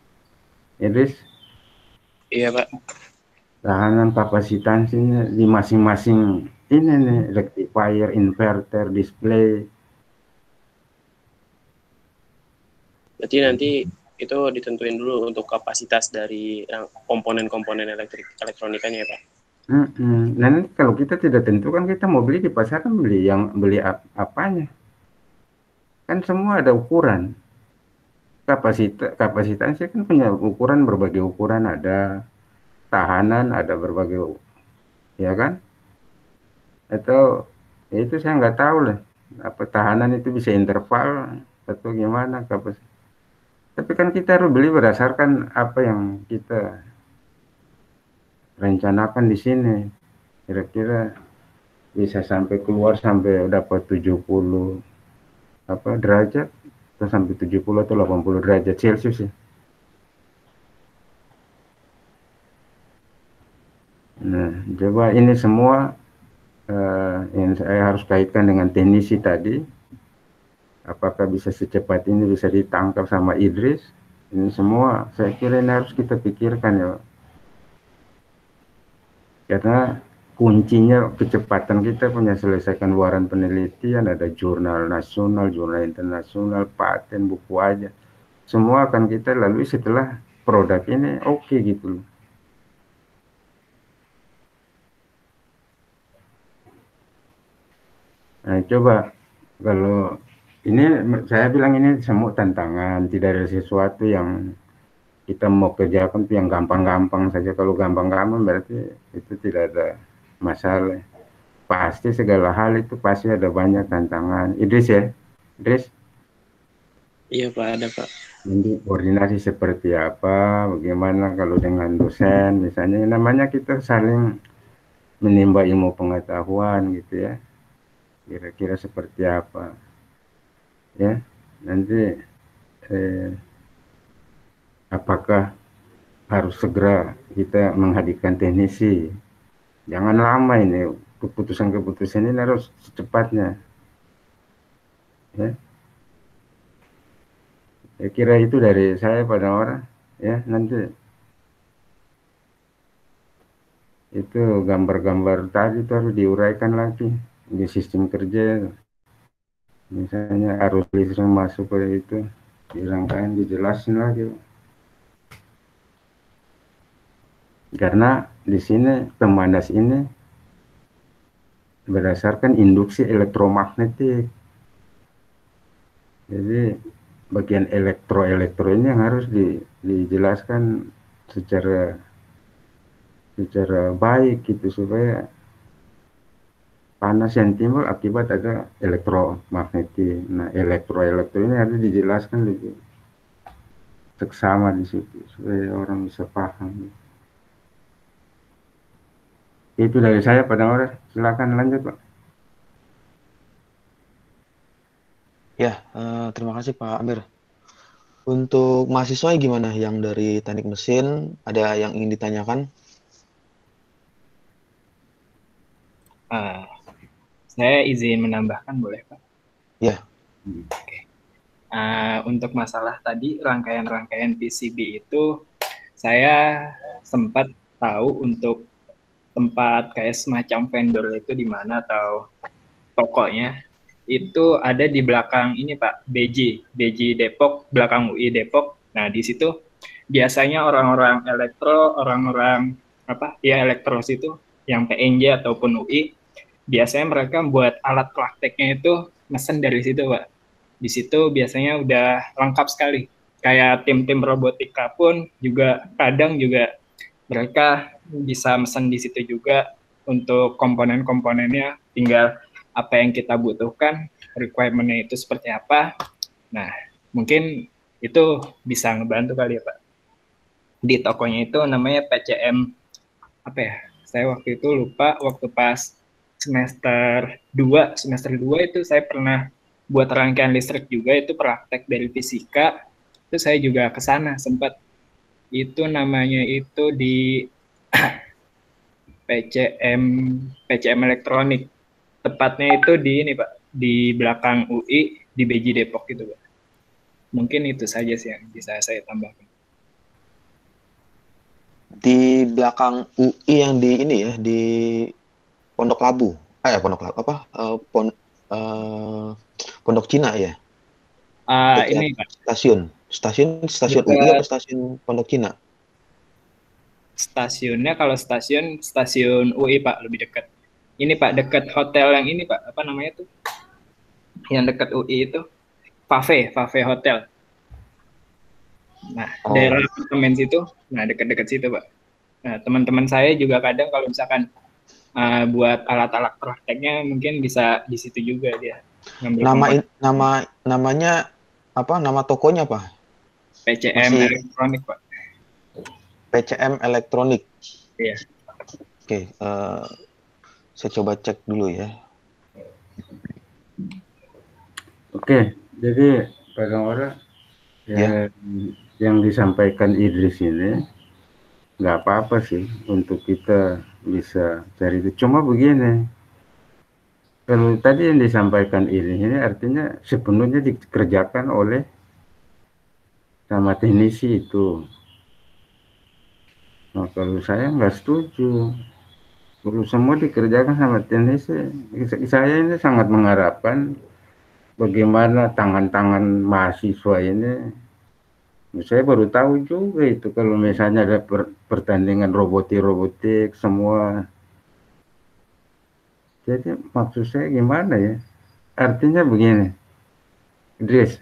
Iya Pak. Tahanan kapasitansinya di masing-masing ini nih, rectifier, inverter, display. Berarti nanti itu ditentuin dulu untuk kapasitas dari komponen-komponen elektronikanya ya Pak. Nah nanti kalau kita tidak tentukan, kita mau beli di pasaran, beli apanya? Kan semua ada ukuran. Kapasitasnya kan punya ukuran, berbagai ukuran, ada tahanan, ada berbagai, ya kan? Atau ya itu saya nggak tahu lah. Apa tahanan itu bisa interval atau gimana kapasitas. Tapi kan kita harus beli berdasarkan apa yang kita rencanakan di sini. Kira-kira bisa sampai keluar sampai dapat 70 derajat atau sampai 70 atau 80 derajat Celcius ya. Nah, coba ini semua yang saya harus kaitkan dengan teknisi tadi. Apakah bisa secepat ini bisa ditangkap sama Idris? Ini semua saya kira ini harus kita pikirkan ya. Karena kuncinya kecepatan kita punya selesaikan luaran penelitian, ada jurnal nasional, jurnal internasional, paten, buku aja. Semua akan kita lalui setelah produk ini oke gitu. Nah, coba kalau ini saya bilang ini semua tantangan, tidak ada sesuatu yang kita mau kerjakan tuh yang gampang-gampang saja. Kalau gampang-gampang berarti itu tidak ada masalah. Pasti segala hal itu pasti ada banyak tantangan. Idris ya, Idris. Iya Pak, ada Pak. Nanti koordinasi seperti apa, bagaimana kalau dengan dosen, misalnya namanya kita saling menimba ilmu pengetahuan gitu ya. Kira-kira seperti apa ya, nanti apakah harus segera kita menghadirkan teknisi, jangan lama ini, keputusan-keputusan ini harus secepatnya ya. Saya kira itu dari saya pada orang ya, nanti itu gambar-gambar tadi itu harus diuraikan lagi di sistem kerja. Misalnya arus listrik masuk ke itu, dirangkain, dijelasin lagi. Karena di sini pemanas ini berdasarkan induksi elektromagnetik. Jadi bagian elektro ini yang harus dijelaskan secara baik gitu, supaya panas yang timbul akibat ada elektromagnetik. Nah, elektro ini harus dijelaskan lebih seksama di situ supaya orang bisa paham. Itu dari saya, Pak Damar. Silakan lanjut, Pak. Ya, terima kasih Pak Amir. Untuk mahasiswa gimana yang dari teknik mesin, ada yang ingin ditanyakan? Saya izin menambahkan, boleh Pak? Ya. Untuk masalah tadi rangkaian-rangkaian PCB itu, saya sempat tahu untuk tempat kayak semacam vendor itu di mana atau tokonya itu ada di belakang ini Pak, BJ Depok, belakang UI Depok. Nah, di situ biasanya orang-orang elektro, orang-orang elektro situ yang PNJ ataupun UI, biasanya mereka buat alat prakteknya itu mesen dari situ Pak. Di situ biasanya udah lengkap sekali. Kayak tim-tim robotika pun juga kadang juga mereka bisa mesen di situ juga untuk komponen-komponennya, tinggal apa yang kita butuhkan, requirement-nya itu seperti apa. Nah, mungkin itu bisa ngebantu kali ya Pak. Di tokonya itu namanya PCM, saya waktu itu lupa, waktu pas semester 2 itu saya pernah buat rangkaian listrik juga, itu praktek dari fisika, itu saya juga ke sana sempat. Itu namanya itu di PCM elektronik. Tepatnya itu di ini Pak, di belakang UI di BJ Depok gitu Pak. Mungkin itu saja sih yang bisa saya tambahkan. Di belakang UI yang di ini ya, di Pondok Labu. Pondok Cina ya. Ini Pak. Stasiun UI atau stasiun Pondok Cina? Stasiunnya kalau stasiun UI Pak, lebih dekat. Ini Pak, dekat hotel yang ini Pak, apa namanya tuh? Yang dekat UI itu Fave Hotel. Nah, daerah apartemen situ, nah dekat-dekat situ Pak. Nah, teman-teman saya juga kadang kalau misalkan buat alat-alat prakteknya mungkin bisa di situ juga dia. Namanya apa? Nama tokonya apa? PCM Elektronik Pak. PCM Elektronik. Iya. Oke, saya coba cek dulu ya. Oke, jadi Pak Damar, yang disampaikan Idris ini nggak apa-apa sih untuk kita bisa cari itu. Cuma begini, kalau tadi yang disampaikan ini artinya sepenuhnya dikerjakan oleh sama teknisi itu. Nah, kalau saya nggak setuju. Kalau semua dikerjakan sama teknisi, saya ini sangat mengharapkan bagaimana tangan-tangan mahasiswa ini. Saya baru tahu juga itu kalau misalnya ada pertandingan robotik semua. Jadi maksud saya gimana ya? Artinya begini, Idris.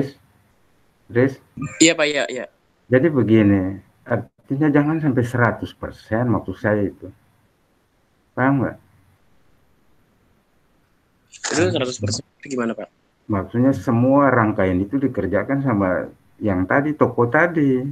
Iya Pak, iya. Jadi begini, artinya jangan sampai 100% maksud saya itu. Paham nggak? Itu 100% gimana Pak? Maksudnya semua rangkaian itu dikerjakan sama yang tadi, toko tadi.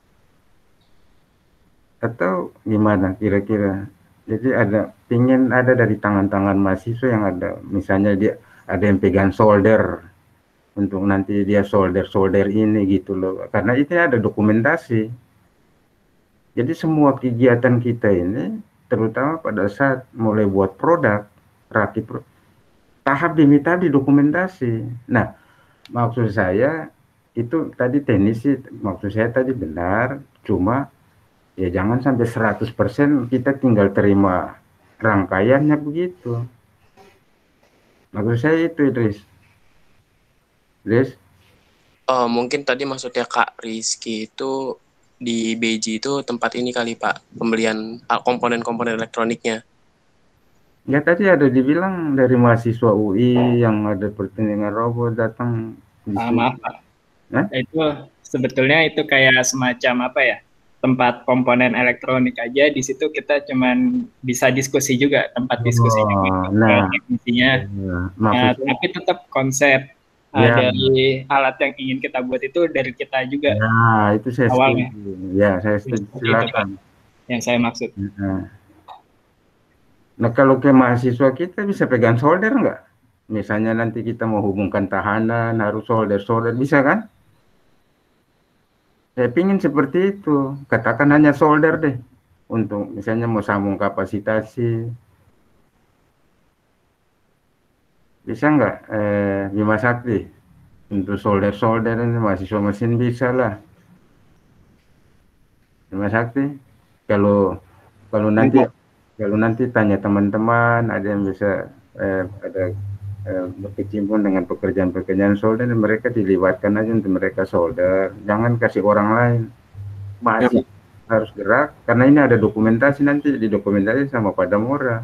Atau gimana kira-kira? Jadi ingin ada dari tangan-tangan mahasiswa yang ada, misalnya dia ada yang pegang solder, untuk nanti dia solder ini gitu loh. Karena itu ada dokumentasi. Jadi semua kegiatan kita ini, terutama pada saat mulai buat produk, rakit tahap demi tahap didokumentasi. Nah, maksud saya itu tadi teknisi, maksud saya tadi benar, cuma Ya jangan sampai 100% kita tinggal terima rangkaiannya begitu. Maksud saya itu, Idris. Mungkin tadi maksudnya Kak Rizky itu di BJ itu tempat ini kali Pak, pembelian komponen-komponen elektroniknya. Ya tadi ada dibilang dari mahasiswa UI yang ada pertandingan robot datang di sini. Maaf Pak. Itu sebetulnya itu kayak semacam apa ya? Tempat komponen elektronik aja, di situ kita cuman bisa diskusi juga, tempat diskusi juga teknisinya. Tapi tetap konsep dari alat yang ingin kita buat itu dari kita juga. Nah, itu saya awalnya. setuju. Ya, saya setuju. Silakan. Yang saya maksud. Nah, kalau ke mahasiswa kita bisa pegang solder nggak? Misalnya nanti kita mau hubungkan tahanan, harus solder, bisa kan? Saya pingin seperti itu. Katakan hanya solder deh. Untuk misalnya mau sambung kapasitasi. Bisa nggak, Bima Sakti? Untuk solder ini mahasiswa mesin bisa lah. Bima Sakti? Kalau nanti tanya teman-teman, ada yang bisa berkecimpung dengan pekerjaan-pekerjaan solder, mereka dilibatkan aja untuk mereka solder. Jangan kasih orang lain. Masih harus gerak, karena ini ada dokumentasi, nanti didokumentasi sama Padamora.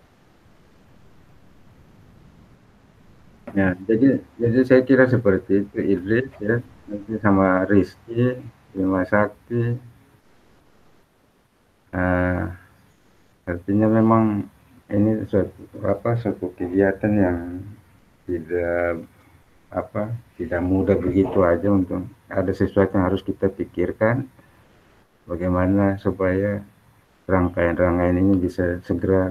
Ya, jadi saya kira seperti itu, Idris ya, nanti sama Rizky, Bima Sakti. Artinya memang ini suatu kegiatan yang tidak mudah begitu aja, untuk ada sesuatu yang harus kita pikirkan bagaimana supaya rangkaian ini bisa segera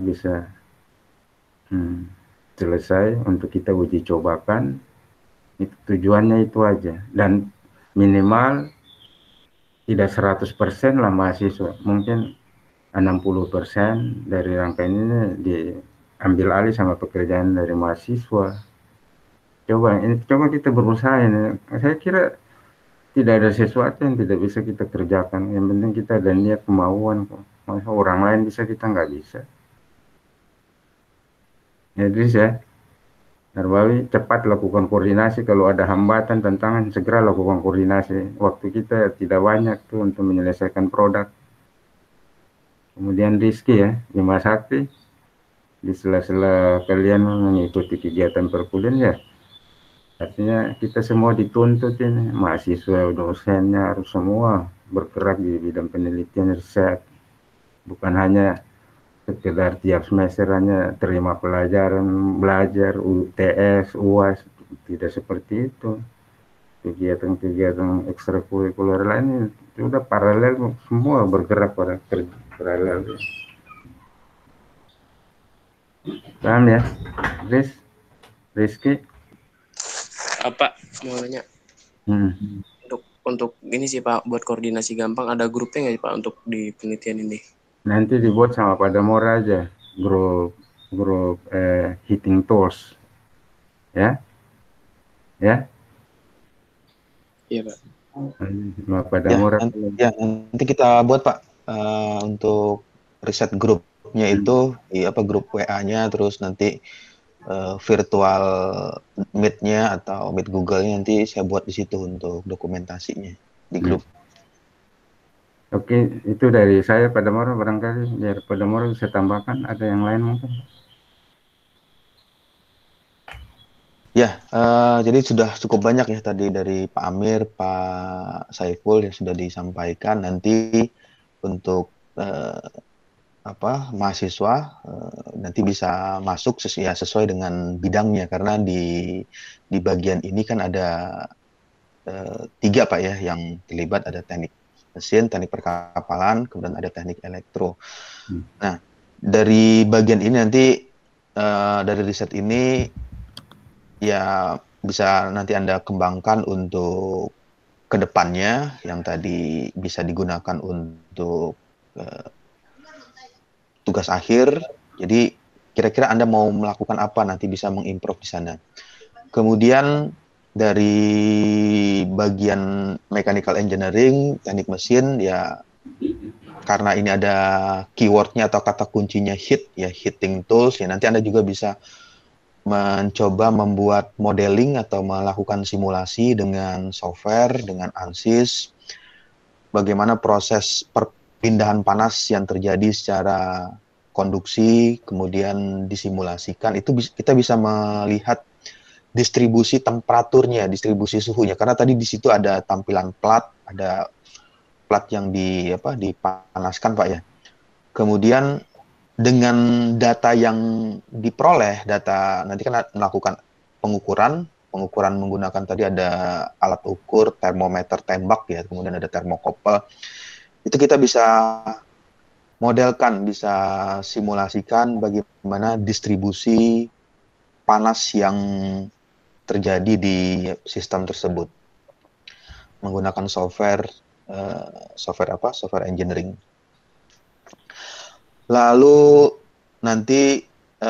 selesai untuk kita uji cobakan. Itu tujuannya itu aja, dan minimal tidak 100% lah mahasiswa, mungkin 60% dari rangkaian ini diambil alih sama pekerjaan dari mahasiswa. Coba kita berusaha ini. Saya kira tidak ada sesuatu yang tidak bisa kita kerjakan. Yang penting kita ada niat, kemauan kok. Masa orang lain bisa, kita nggak bisa. Jadi Narbawi, cepat lakukan koordinasi. Kalau ada hambatan, tantangan, segera lakukan koordinasi. Waktu kita tidak banyak tuh untuk menyelesaikan produk. Kemudian Rizky ya, Bima Sakti, di sela-sela kalian mengikuti kegiatan perkuliahan ya, artinya kita semua dituntut ini, mahasiswa, dosennya harus semua bergerak di bidang penelitian, riset. Bukan hanya sekedar tiap semester hanya terima pelajaran, belajar, UTS, UAS, tidak seperti itu. Kegiatan-kegiatan ekstrakurikuler lain itu udah paralel, semua bergerak pada paralel. Paham ya, Rizky? Apa mau nanya? Untuk ini sih Pak, buat koordinasi gampang, ada grupnya nggak Pak untuk di penelitian ini? Nanti dibuat sama Padamora aja, grup heating tools, ya. Iya Pak. Sama Padamora. Nanti kita buat Pak, untuk riset grupnya itu di grup WA-nya, terus nanti virtual meet-nya atau meet Google-nya nanti saya buat di situ untuk dokumentasinya di grup. Oke, itu dari saya, Padamora, barangkali biar Padamora bisa tambahkan, ada yang lain mungkin. Ya, jadi sudah cukup banyak ya tadi dari Pak Amir, Pak Saiful yang sudah disampaikan. Nanti untuk mahasiswa nanti bisa masuk sesuai dengan bidangnya, karena di bagian ini kan ada 3 Pak ya yang terlibat, ada teknik mesin, teknik perkapalan, kemudian ada teknik elektro. Nah, dari bagian ini nanti dari riset ini ya bisa nanti Anda kembangkan untuk kedepannya, yang tadi bisa digunakan untuk tugas akhir. Jadi kira-kira Anda mau melakukan apa, nanti bisa mengimprove di sana. Kemudian dari bagian mechanical engineering, teknik mesin, ya karena ini ada keywordnya atau kata kuncinya hit, ya hitting tools, ya nanti Anda juga bisa mencoba membuat modeling atau melakukan simulasi dengan software, dengan ANSYS, bagaimana proses perpindahan panas yang terjadi secara konduksi, kemudian disimulasikan, itu kita bisa melihat distribusi temperaturnya, distribusi suhunya, karena tadi di situ ada tampilan plat, ada plat yang dipanaskan Pak ya. Kemudian dengan data yang diperoleh, data nanti kan melakukan pengukuran menggunakan tadi ada alat ukur, termometer tembak ya, kemudian ada termokopel. Itu kita bisa modelkan, bisa simulasikan bagaimana distribusi panas yang terjadi di sistem tersebut menggunakan software engineering. Lalu nanti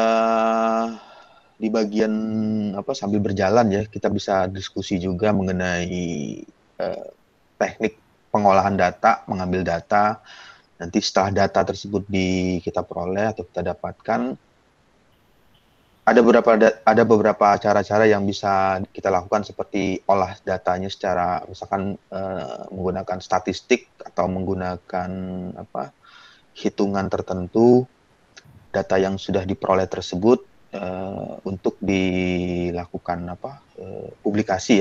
di bagian sambil berjalan ya, kita bisa diskusi juga mengenai teknik pengolahan data, mengambil data. Nanti setelah data tersebut kita peroleh atau kita dapatkan, ada beberapa cara-cara yang bisa kita lakukan, seperti olah datanya secara misalkan menggunakan statistik atau menggunakan hitungan tertentu data yang sudah diperoleh tersebut untuk dilakukan publikasi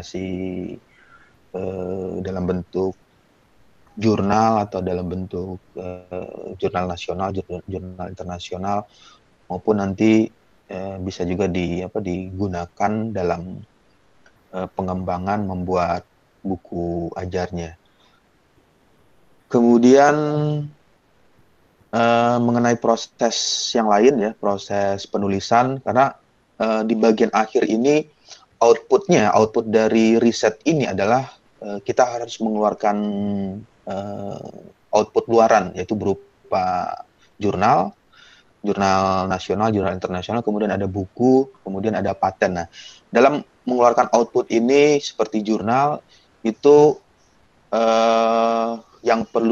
dalam bentuk jurnal atau dalam bentuk jurnal nasional, jurnal internasional, maupun nanti bisa juga digunakan dalam pengembangan membuat buku ajarnya. Kemudian mengenai proses yang lain ya, proses penulisan, karena di bagian akhir ini output dari riset ini adalah kita harus mengeluarkan output luaran, yaitu berupa jurnal nasional, jurnal internasional, kemudian ada buku, kemudian ada paten. Nah, dalam mengeluarkan output ini seperti jurnal itu yang perlu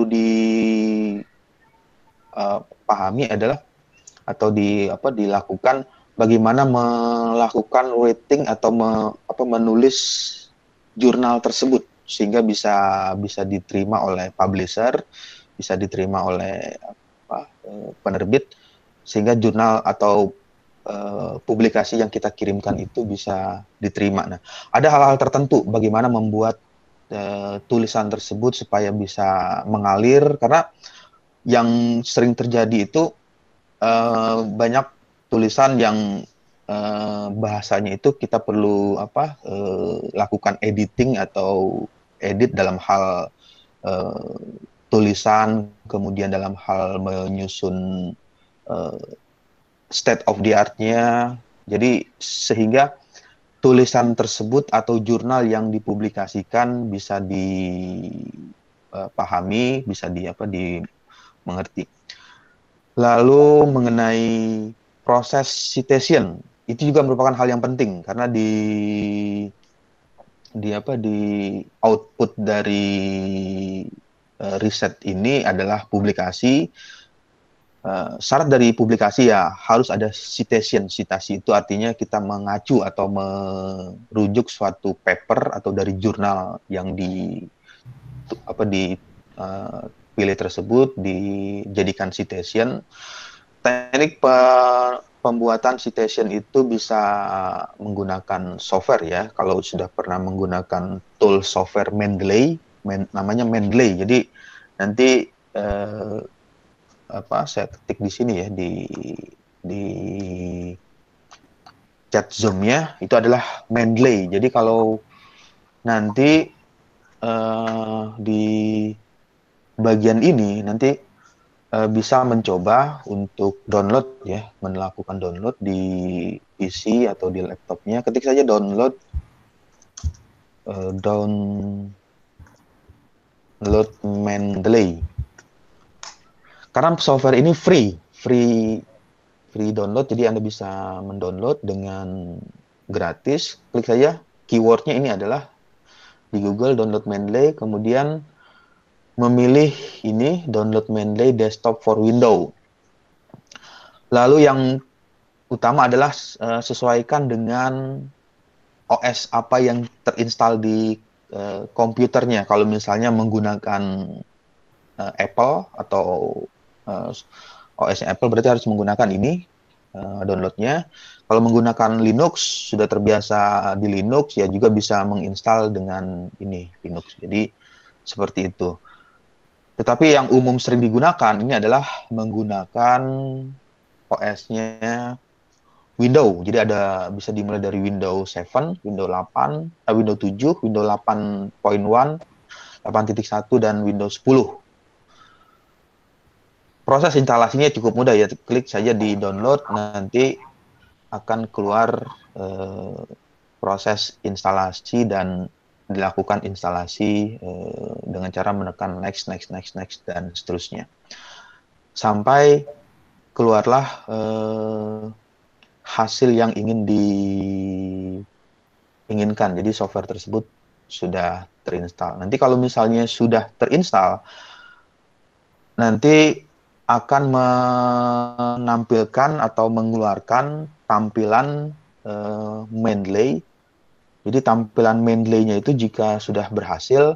pahami adalah atau dilakukan bagaimana melakukan rating atau menulis jurnal tersebut sehingga bisa diterima oleh publisher, bisa diterima oleh penerbit, sehingga jurnal atau publikasi yang kita kirimkan itu bisa diterima. Nah, ada hal-hal tertentu bagaimana membuat tulisan tersebut supaya bisa mengalir, karena yang sering terjadi itu banyak tulisan yang bahasanya itu kita perlu lakukan editing atau edit dalam hal tulisan, kemudian dalam hal menyusun state of the art-nya. Jadi sehingga tulisan tersebut atau jurnal yang dipublikasikan bisa dipahami, bisa dimengerti. Lalu mengenai proses citation, itu juga merupakan hal yang penting karena di output dari riset ini adalah publikasi. Syarat dari publikasi ya harus ada citation. Citasi itu artinya kita mengacu atau merujuk suatu paper atau dari jurnal yang pilih tersebut dijadikan citation. Teknik pembuatan citation itu bisa menggunakan software ya. Kalau sudah pernah menggunakan tool software Mendeley, namanya Mendeley. Jadi nanti saya ketik di sini ya di chat Zoom-nya itu adalah Mendeley. Jadi kalau nanti di bagian ini nanti bisa mencoba untuk download ya, melakukan download di PC atau di laptopnya. Ketik saja download Mendeley. Karena software ini free download, jadi Anda bisa mendownload dengan gratis. Klik saja keywordnya ini adalah di Google download Mendeley, kemudian memilih ini download Mendeley desktop for Windows. Lalu yang utama adalah sesuaikan dengan OS apa yang terinstall di komputernya. Kalau misalnya menggunakan Apple atau OS Apple, berarti harus menggunakan ini downloadnya. Kalau menggunakan Linux, sudah terbiasa di Linux, ya juga bisa menginstal dengan ini Linux. Jadi seperti itu. Tetapi yang umum sering digunakan ini adalah menggunakan OS-nya Windows. Jadi bisa dimulai dari Windows 7, Windows 8, Windows 7, Windows 8.1, 8.1 dan Windows 10. Proses instalasinya cukup mudah ya, klik saja di download, nanti akan keluar proses instalasi dan dilakukan instalasi dengan cara menekan next dan seterusnya sampai keluarlah hasil yang diinginkan. Jadi software tersebut sudah terinstall. Nanti kalau misalnya sudah terinstall, nanti akan menampilkan atau mengeluarkan tampilan Mendeley. Jadi tampilan Mendeley-nya itu jika sudah berhasil,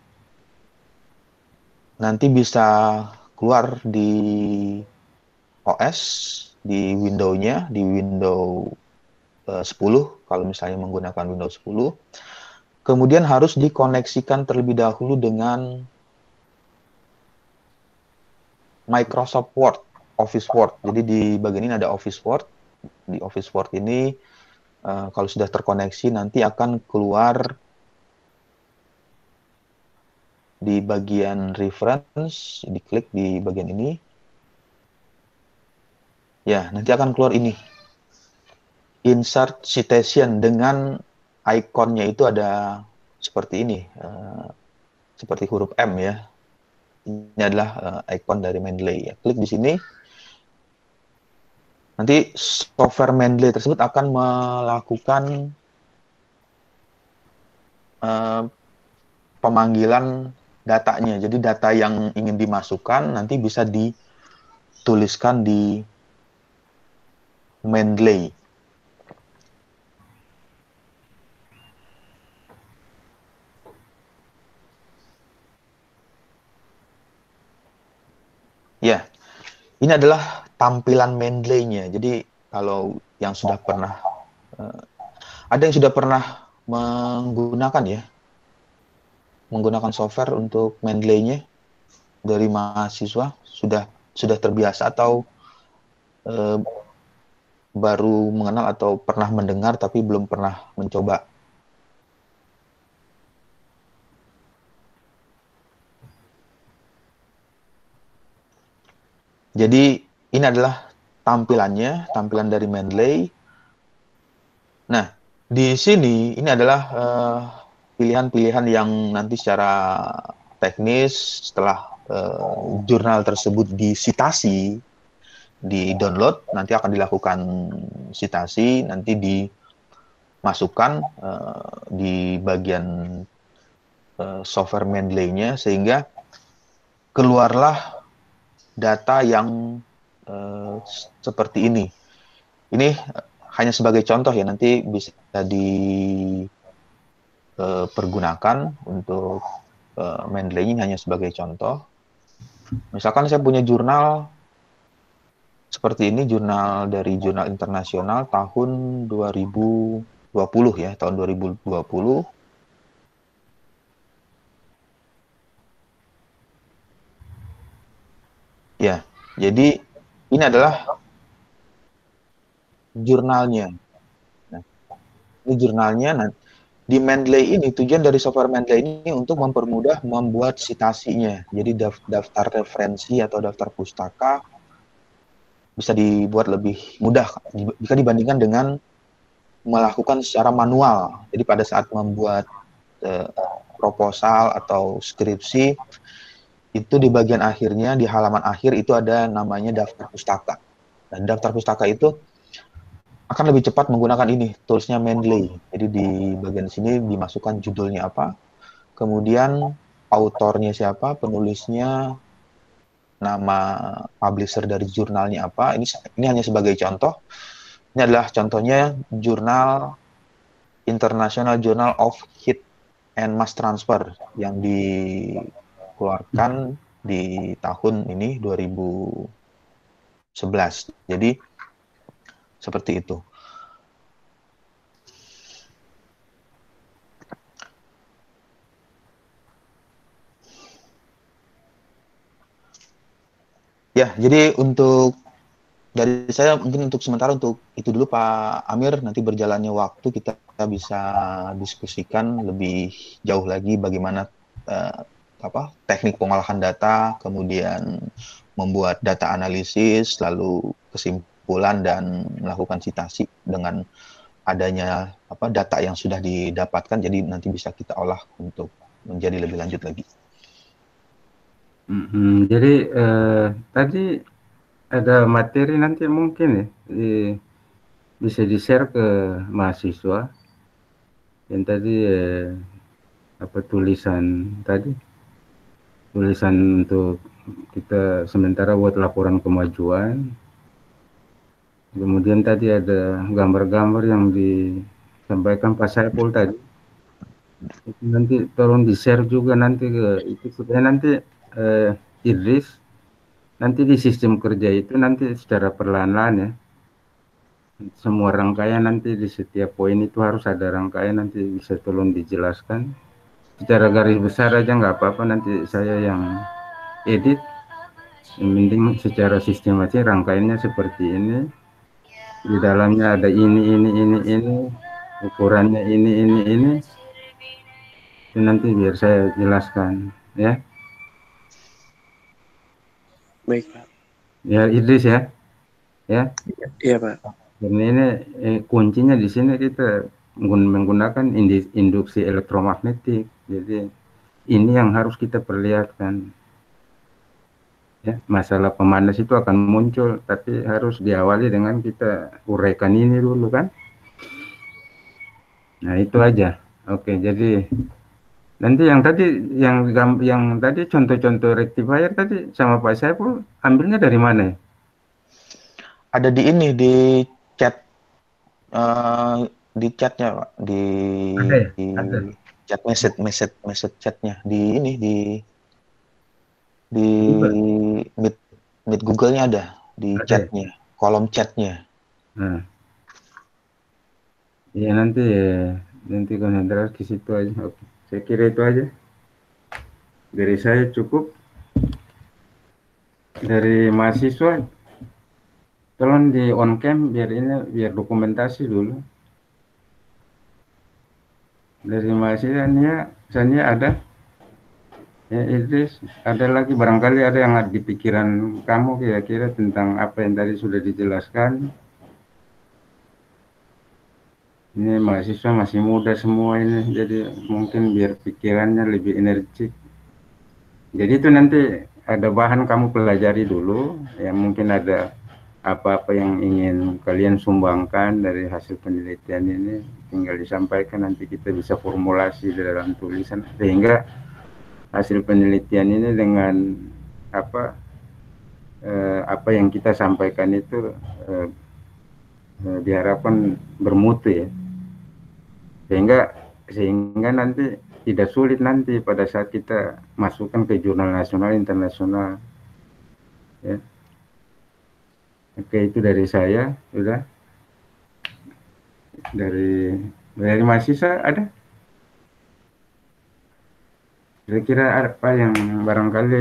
nanti bisa keluar di OS, di Windows-nya, di Windows 10, kalau misalnya menggunakan Windows 10. Kemudian harus dikoneksikan terlebih dahulu dengan Microsoft Word, Office Word. Jadi di bagian ini ada Office Word. Di Office Word ini kalau sudah terkoneksi nanti akan keluar di bagian reference, diklik di bagian ini. Ya, nanti akan keluar ini. Insert citation dengan ikonnya itu ada seperti ini. Seperti huruf M ya. Ini adalah ikon dari Mendeley. Ya. Klik di sini. Nanti software Mendeley tersebut akan melakukan pemanggilan datanya. Jadi data yang ingin dimasukkan nanti bisa dituliskan di Mendeley. Ya, ini adalah tampilan Mendeley-nya. Jadi kalau yang sudah pernah, ada yang sudah pernah menggunakan software untuk Mendeley-nya dari mahasiswa, sudah terbiasa atau baru mengenal atau pernah mendengar tapi belum pernah mencoba. Jadi ini adalah tampilannya, tampilan dari Mendeley. Nah, di sini ini adalah pilihan-pilihan yang nanti secara teknis setelah jurnal tersebut disitasi, di-download, nanti akan dilakukan sitasi, nanti dimasukkan di bagian software Mendeley-nya sehingga keluarlah data yang seperti ini. Ini hanya sebagai contoh ya, nanti bisa dipergunakan untuk Mendeley ini hanya sebagai contoh. Misalkan saya punya jurnal seperti ini, jurnal dari jurnal internasional tahun 2020 ya, tahun 2020. Ya, jadi ini adalah jurnalnya. Nah, ini jurnalnya. Nah, di Mendeley ini, tujuan dari software Mendeley ini untuk mempermudah membuat citasinya. Jadi daftar referensi atau daftar pustaka bisa dibuat lebih mudah jika dibandingkan dengan melakukan secara manual. Jadi pada saat membuat proposal atau skripsi, itu di bagian akhirnya, di halaman akhir itu ada namanya daftar pustaka. Dan daftar pustaka itu akan lebih cepat menggunakan ini, toolsnya Mendeley. Jadi di bagian sini dimasukkan judulnya apa, kemudian autornya siapa, penulisnya, nama publisher dari jurnalnya apa. Ini hanya sebagai contoh. Ini adalah contohnya jurnal International Journal of Heat and Mass Transfer yang dikeluarkan di tahun ini 2011. Jadi seperti itu. Ya, jadi untuk dari saya mungkin untuk sementara untuk itu dulu Pak Amir, nanti berjalannya waktu kita bisa diskusikan lebih jauh lagi bagaimana teknik pengolahan data, kemudian membuat data analisis, lalu kesimpulan dan melakukan citasi dengan adanya data yang sudah didapatkan, jadi nanti bisa kita olah untuk menjadi lebih lanjut lagi. Jadi tadi ada materi nanti mungkin ya bisa di-share ke mahasiswa yang tadi tulisan untuk kita sementara buat laporan kemajuan. Kemudian tadi ada gambar-gambar yang disampaikan Pak Saiful tadi. Itu nanti tolong di-share juga nanti ke itu supaya nanti Idris nanti di sistem kerja itu nanti secara perlahan-lahan ya. Semua rangkaian nanti di setiap poin itu harus ada rangkaian, nanti bisa tolong dijelaskan. Secara garis besar aja nggak apa-apa, nanti saya yang edit. Yang penting secara sistematis rangkaiannya seperti ini. Di dalamnya ada ini, ukurannya ini. Itu nanti biar saya jelaskan ya. Baik, Pak. Ya Idris ya. Ya. Iya, Pak. Dan ini kuncinya di sini kita menggunakan induksi elektromagnetik. Jadi ini yang harus kita perlihatkan. Ya, masalah pemanas itu akan muncul, tapi harus diawali dengan kita uraikan ini dulu kan. Nah itu aja. Oke, jadi nanti yang tadi contoh-contoh rectifier tadi sama Pak Saiful ambilnya dari mana ya? Ada di ini di chat di chatnya Pak, Ada. Chat message chatnya di ini di Meet Google-nya ada di chatnya, kolom chatnya. Nah, ya nanti konsentrasi ke situ aja. Oke, saya kira itu aja. Dari saya cukup. Dari mahasiswa, tolong di on cam biar dokumentasi dulu. Dari mahasiswa Sania ada. Ya Idris, ada lagi barangkali ada yang ada di pikiran kamu kira-kira tentang apa yang tadi sudah dijelaskan. Ini mahasiswa masih muda semua ini, jadi mungkin biar pikirannya lebih energik. Jadi itu nanti ada bahan kamu pelajari dulu, ya mungkin ada apa-apa yang ingin kalian sumbangkan dari hasil penelitian ini, tinggal disampaikan, nanti kita bisa formulasi dalam tulisan, sehingga hasil penelitian ini dengan apa yang kita sampaikan itu diharapkan bermutu ya, sehingga nanti tidak sulit nanti pada saat kita masukkan ke jurnal nasional internasional ya. Oke, itu dari saya. Sudah dari mahasiswa ada kira-kira apa yang barangkali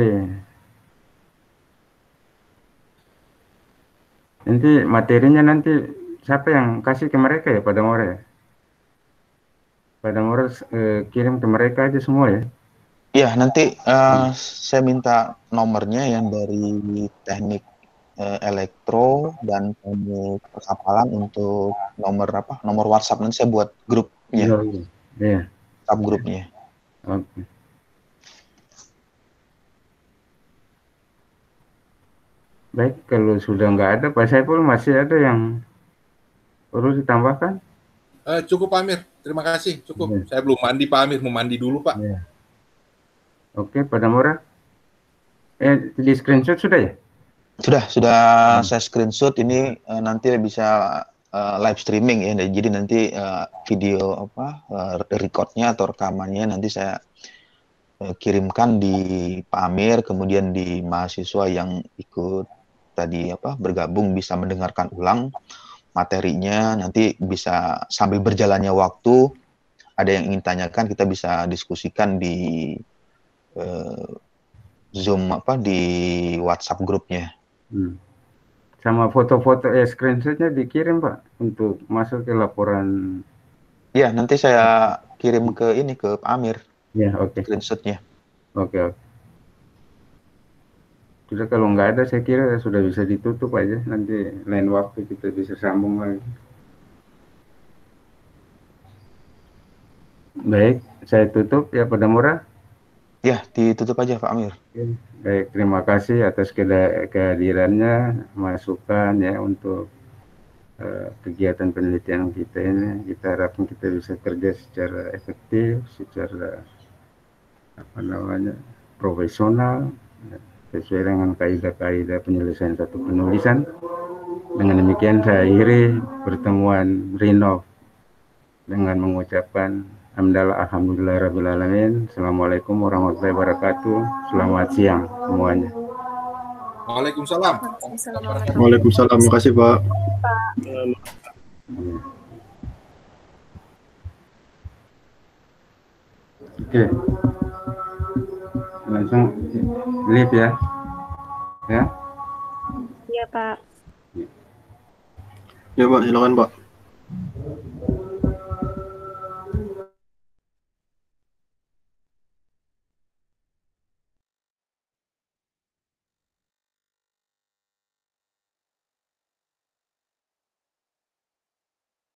nanti materinya nanti siapa yang kasih ke mereka ya, pada Mora ya? Pada Mora kirim ke mereka aja semua ya? Iya, nanti saya minta nomornya yang dari teknik elektro dan teknik perkapalan untuk nomor WhatsApp, nanti saya buat grupnya, Iya. subgrupnya. Oke. Baik, kalau sudah nggak ada, Pak Saiful masih ada yang perlu ditambahkan? Cukup Pak Amir, terima kasih, cukup. Saya belum mandi Pak Amir, mau mandi dulu Pak. Oke, Pak Damora. Di screenshot sudah ya? Sudah saya screenshot ini, nanti bisa live streaming ya. Jadi nanti video recordnya atau rekamannya nanti saya kirimkan di Pak Amir, kemudian di mahasiswa yang ikut tadi bergabung bisa mendengarkan ulang materinya. Nanti bisa sambil berjalannya waktu ada yang ingin tanyakan, kita bisa diskusikan di Zoom di WhatsApp grupnya. Sama foto-foto screenshotnya dikirim Pak untuk masuk ke laporan. Ya, nanti saya kirim ke Pak Amir. Ya, oke. Screenshotnya. Oke. Sudah, kalau nggak ada saya kira sudah bisa ditutup aja. Nanti lain waktu kita bisa sambung lagi. Baik, saya tutup ya Pak Damora. Ya, ditutup aja Pak Amir. Baik, terima kasih atas kehadirannya, masukan ya untuk kegiatan penelitian kita ini. Kita harapkan kita bisa kerja secara efektif, secara profesional, sesuai dengan kaidah-kaidah penyelesaian satu penulisan. Dengan demikian saya akhiri pertemuan Rinov dengan mengucapkan alhamdulillahirrabbilalamin. Assalamualaikum warahmatullahi wabarakatuh. Selamat siang semuanya. Waalaikumsalam. Waalaikumsalam. Terima kasih Pak. Oke. Langsung live ya. Ya. Iya Pak. Ya Pak, silakan Pak.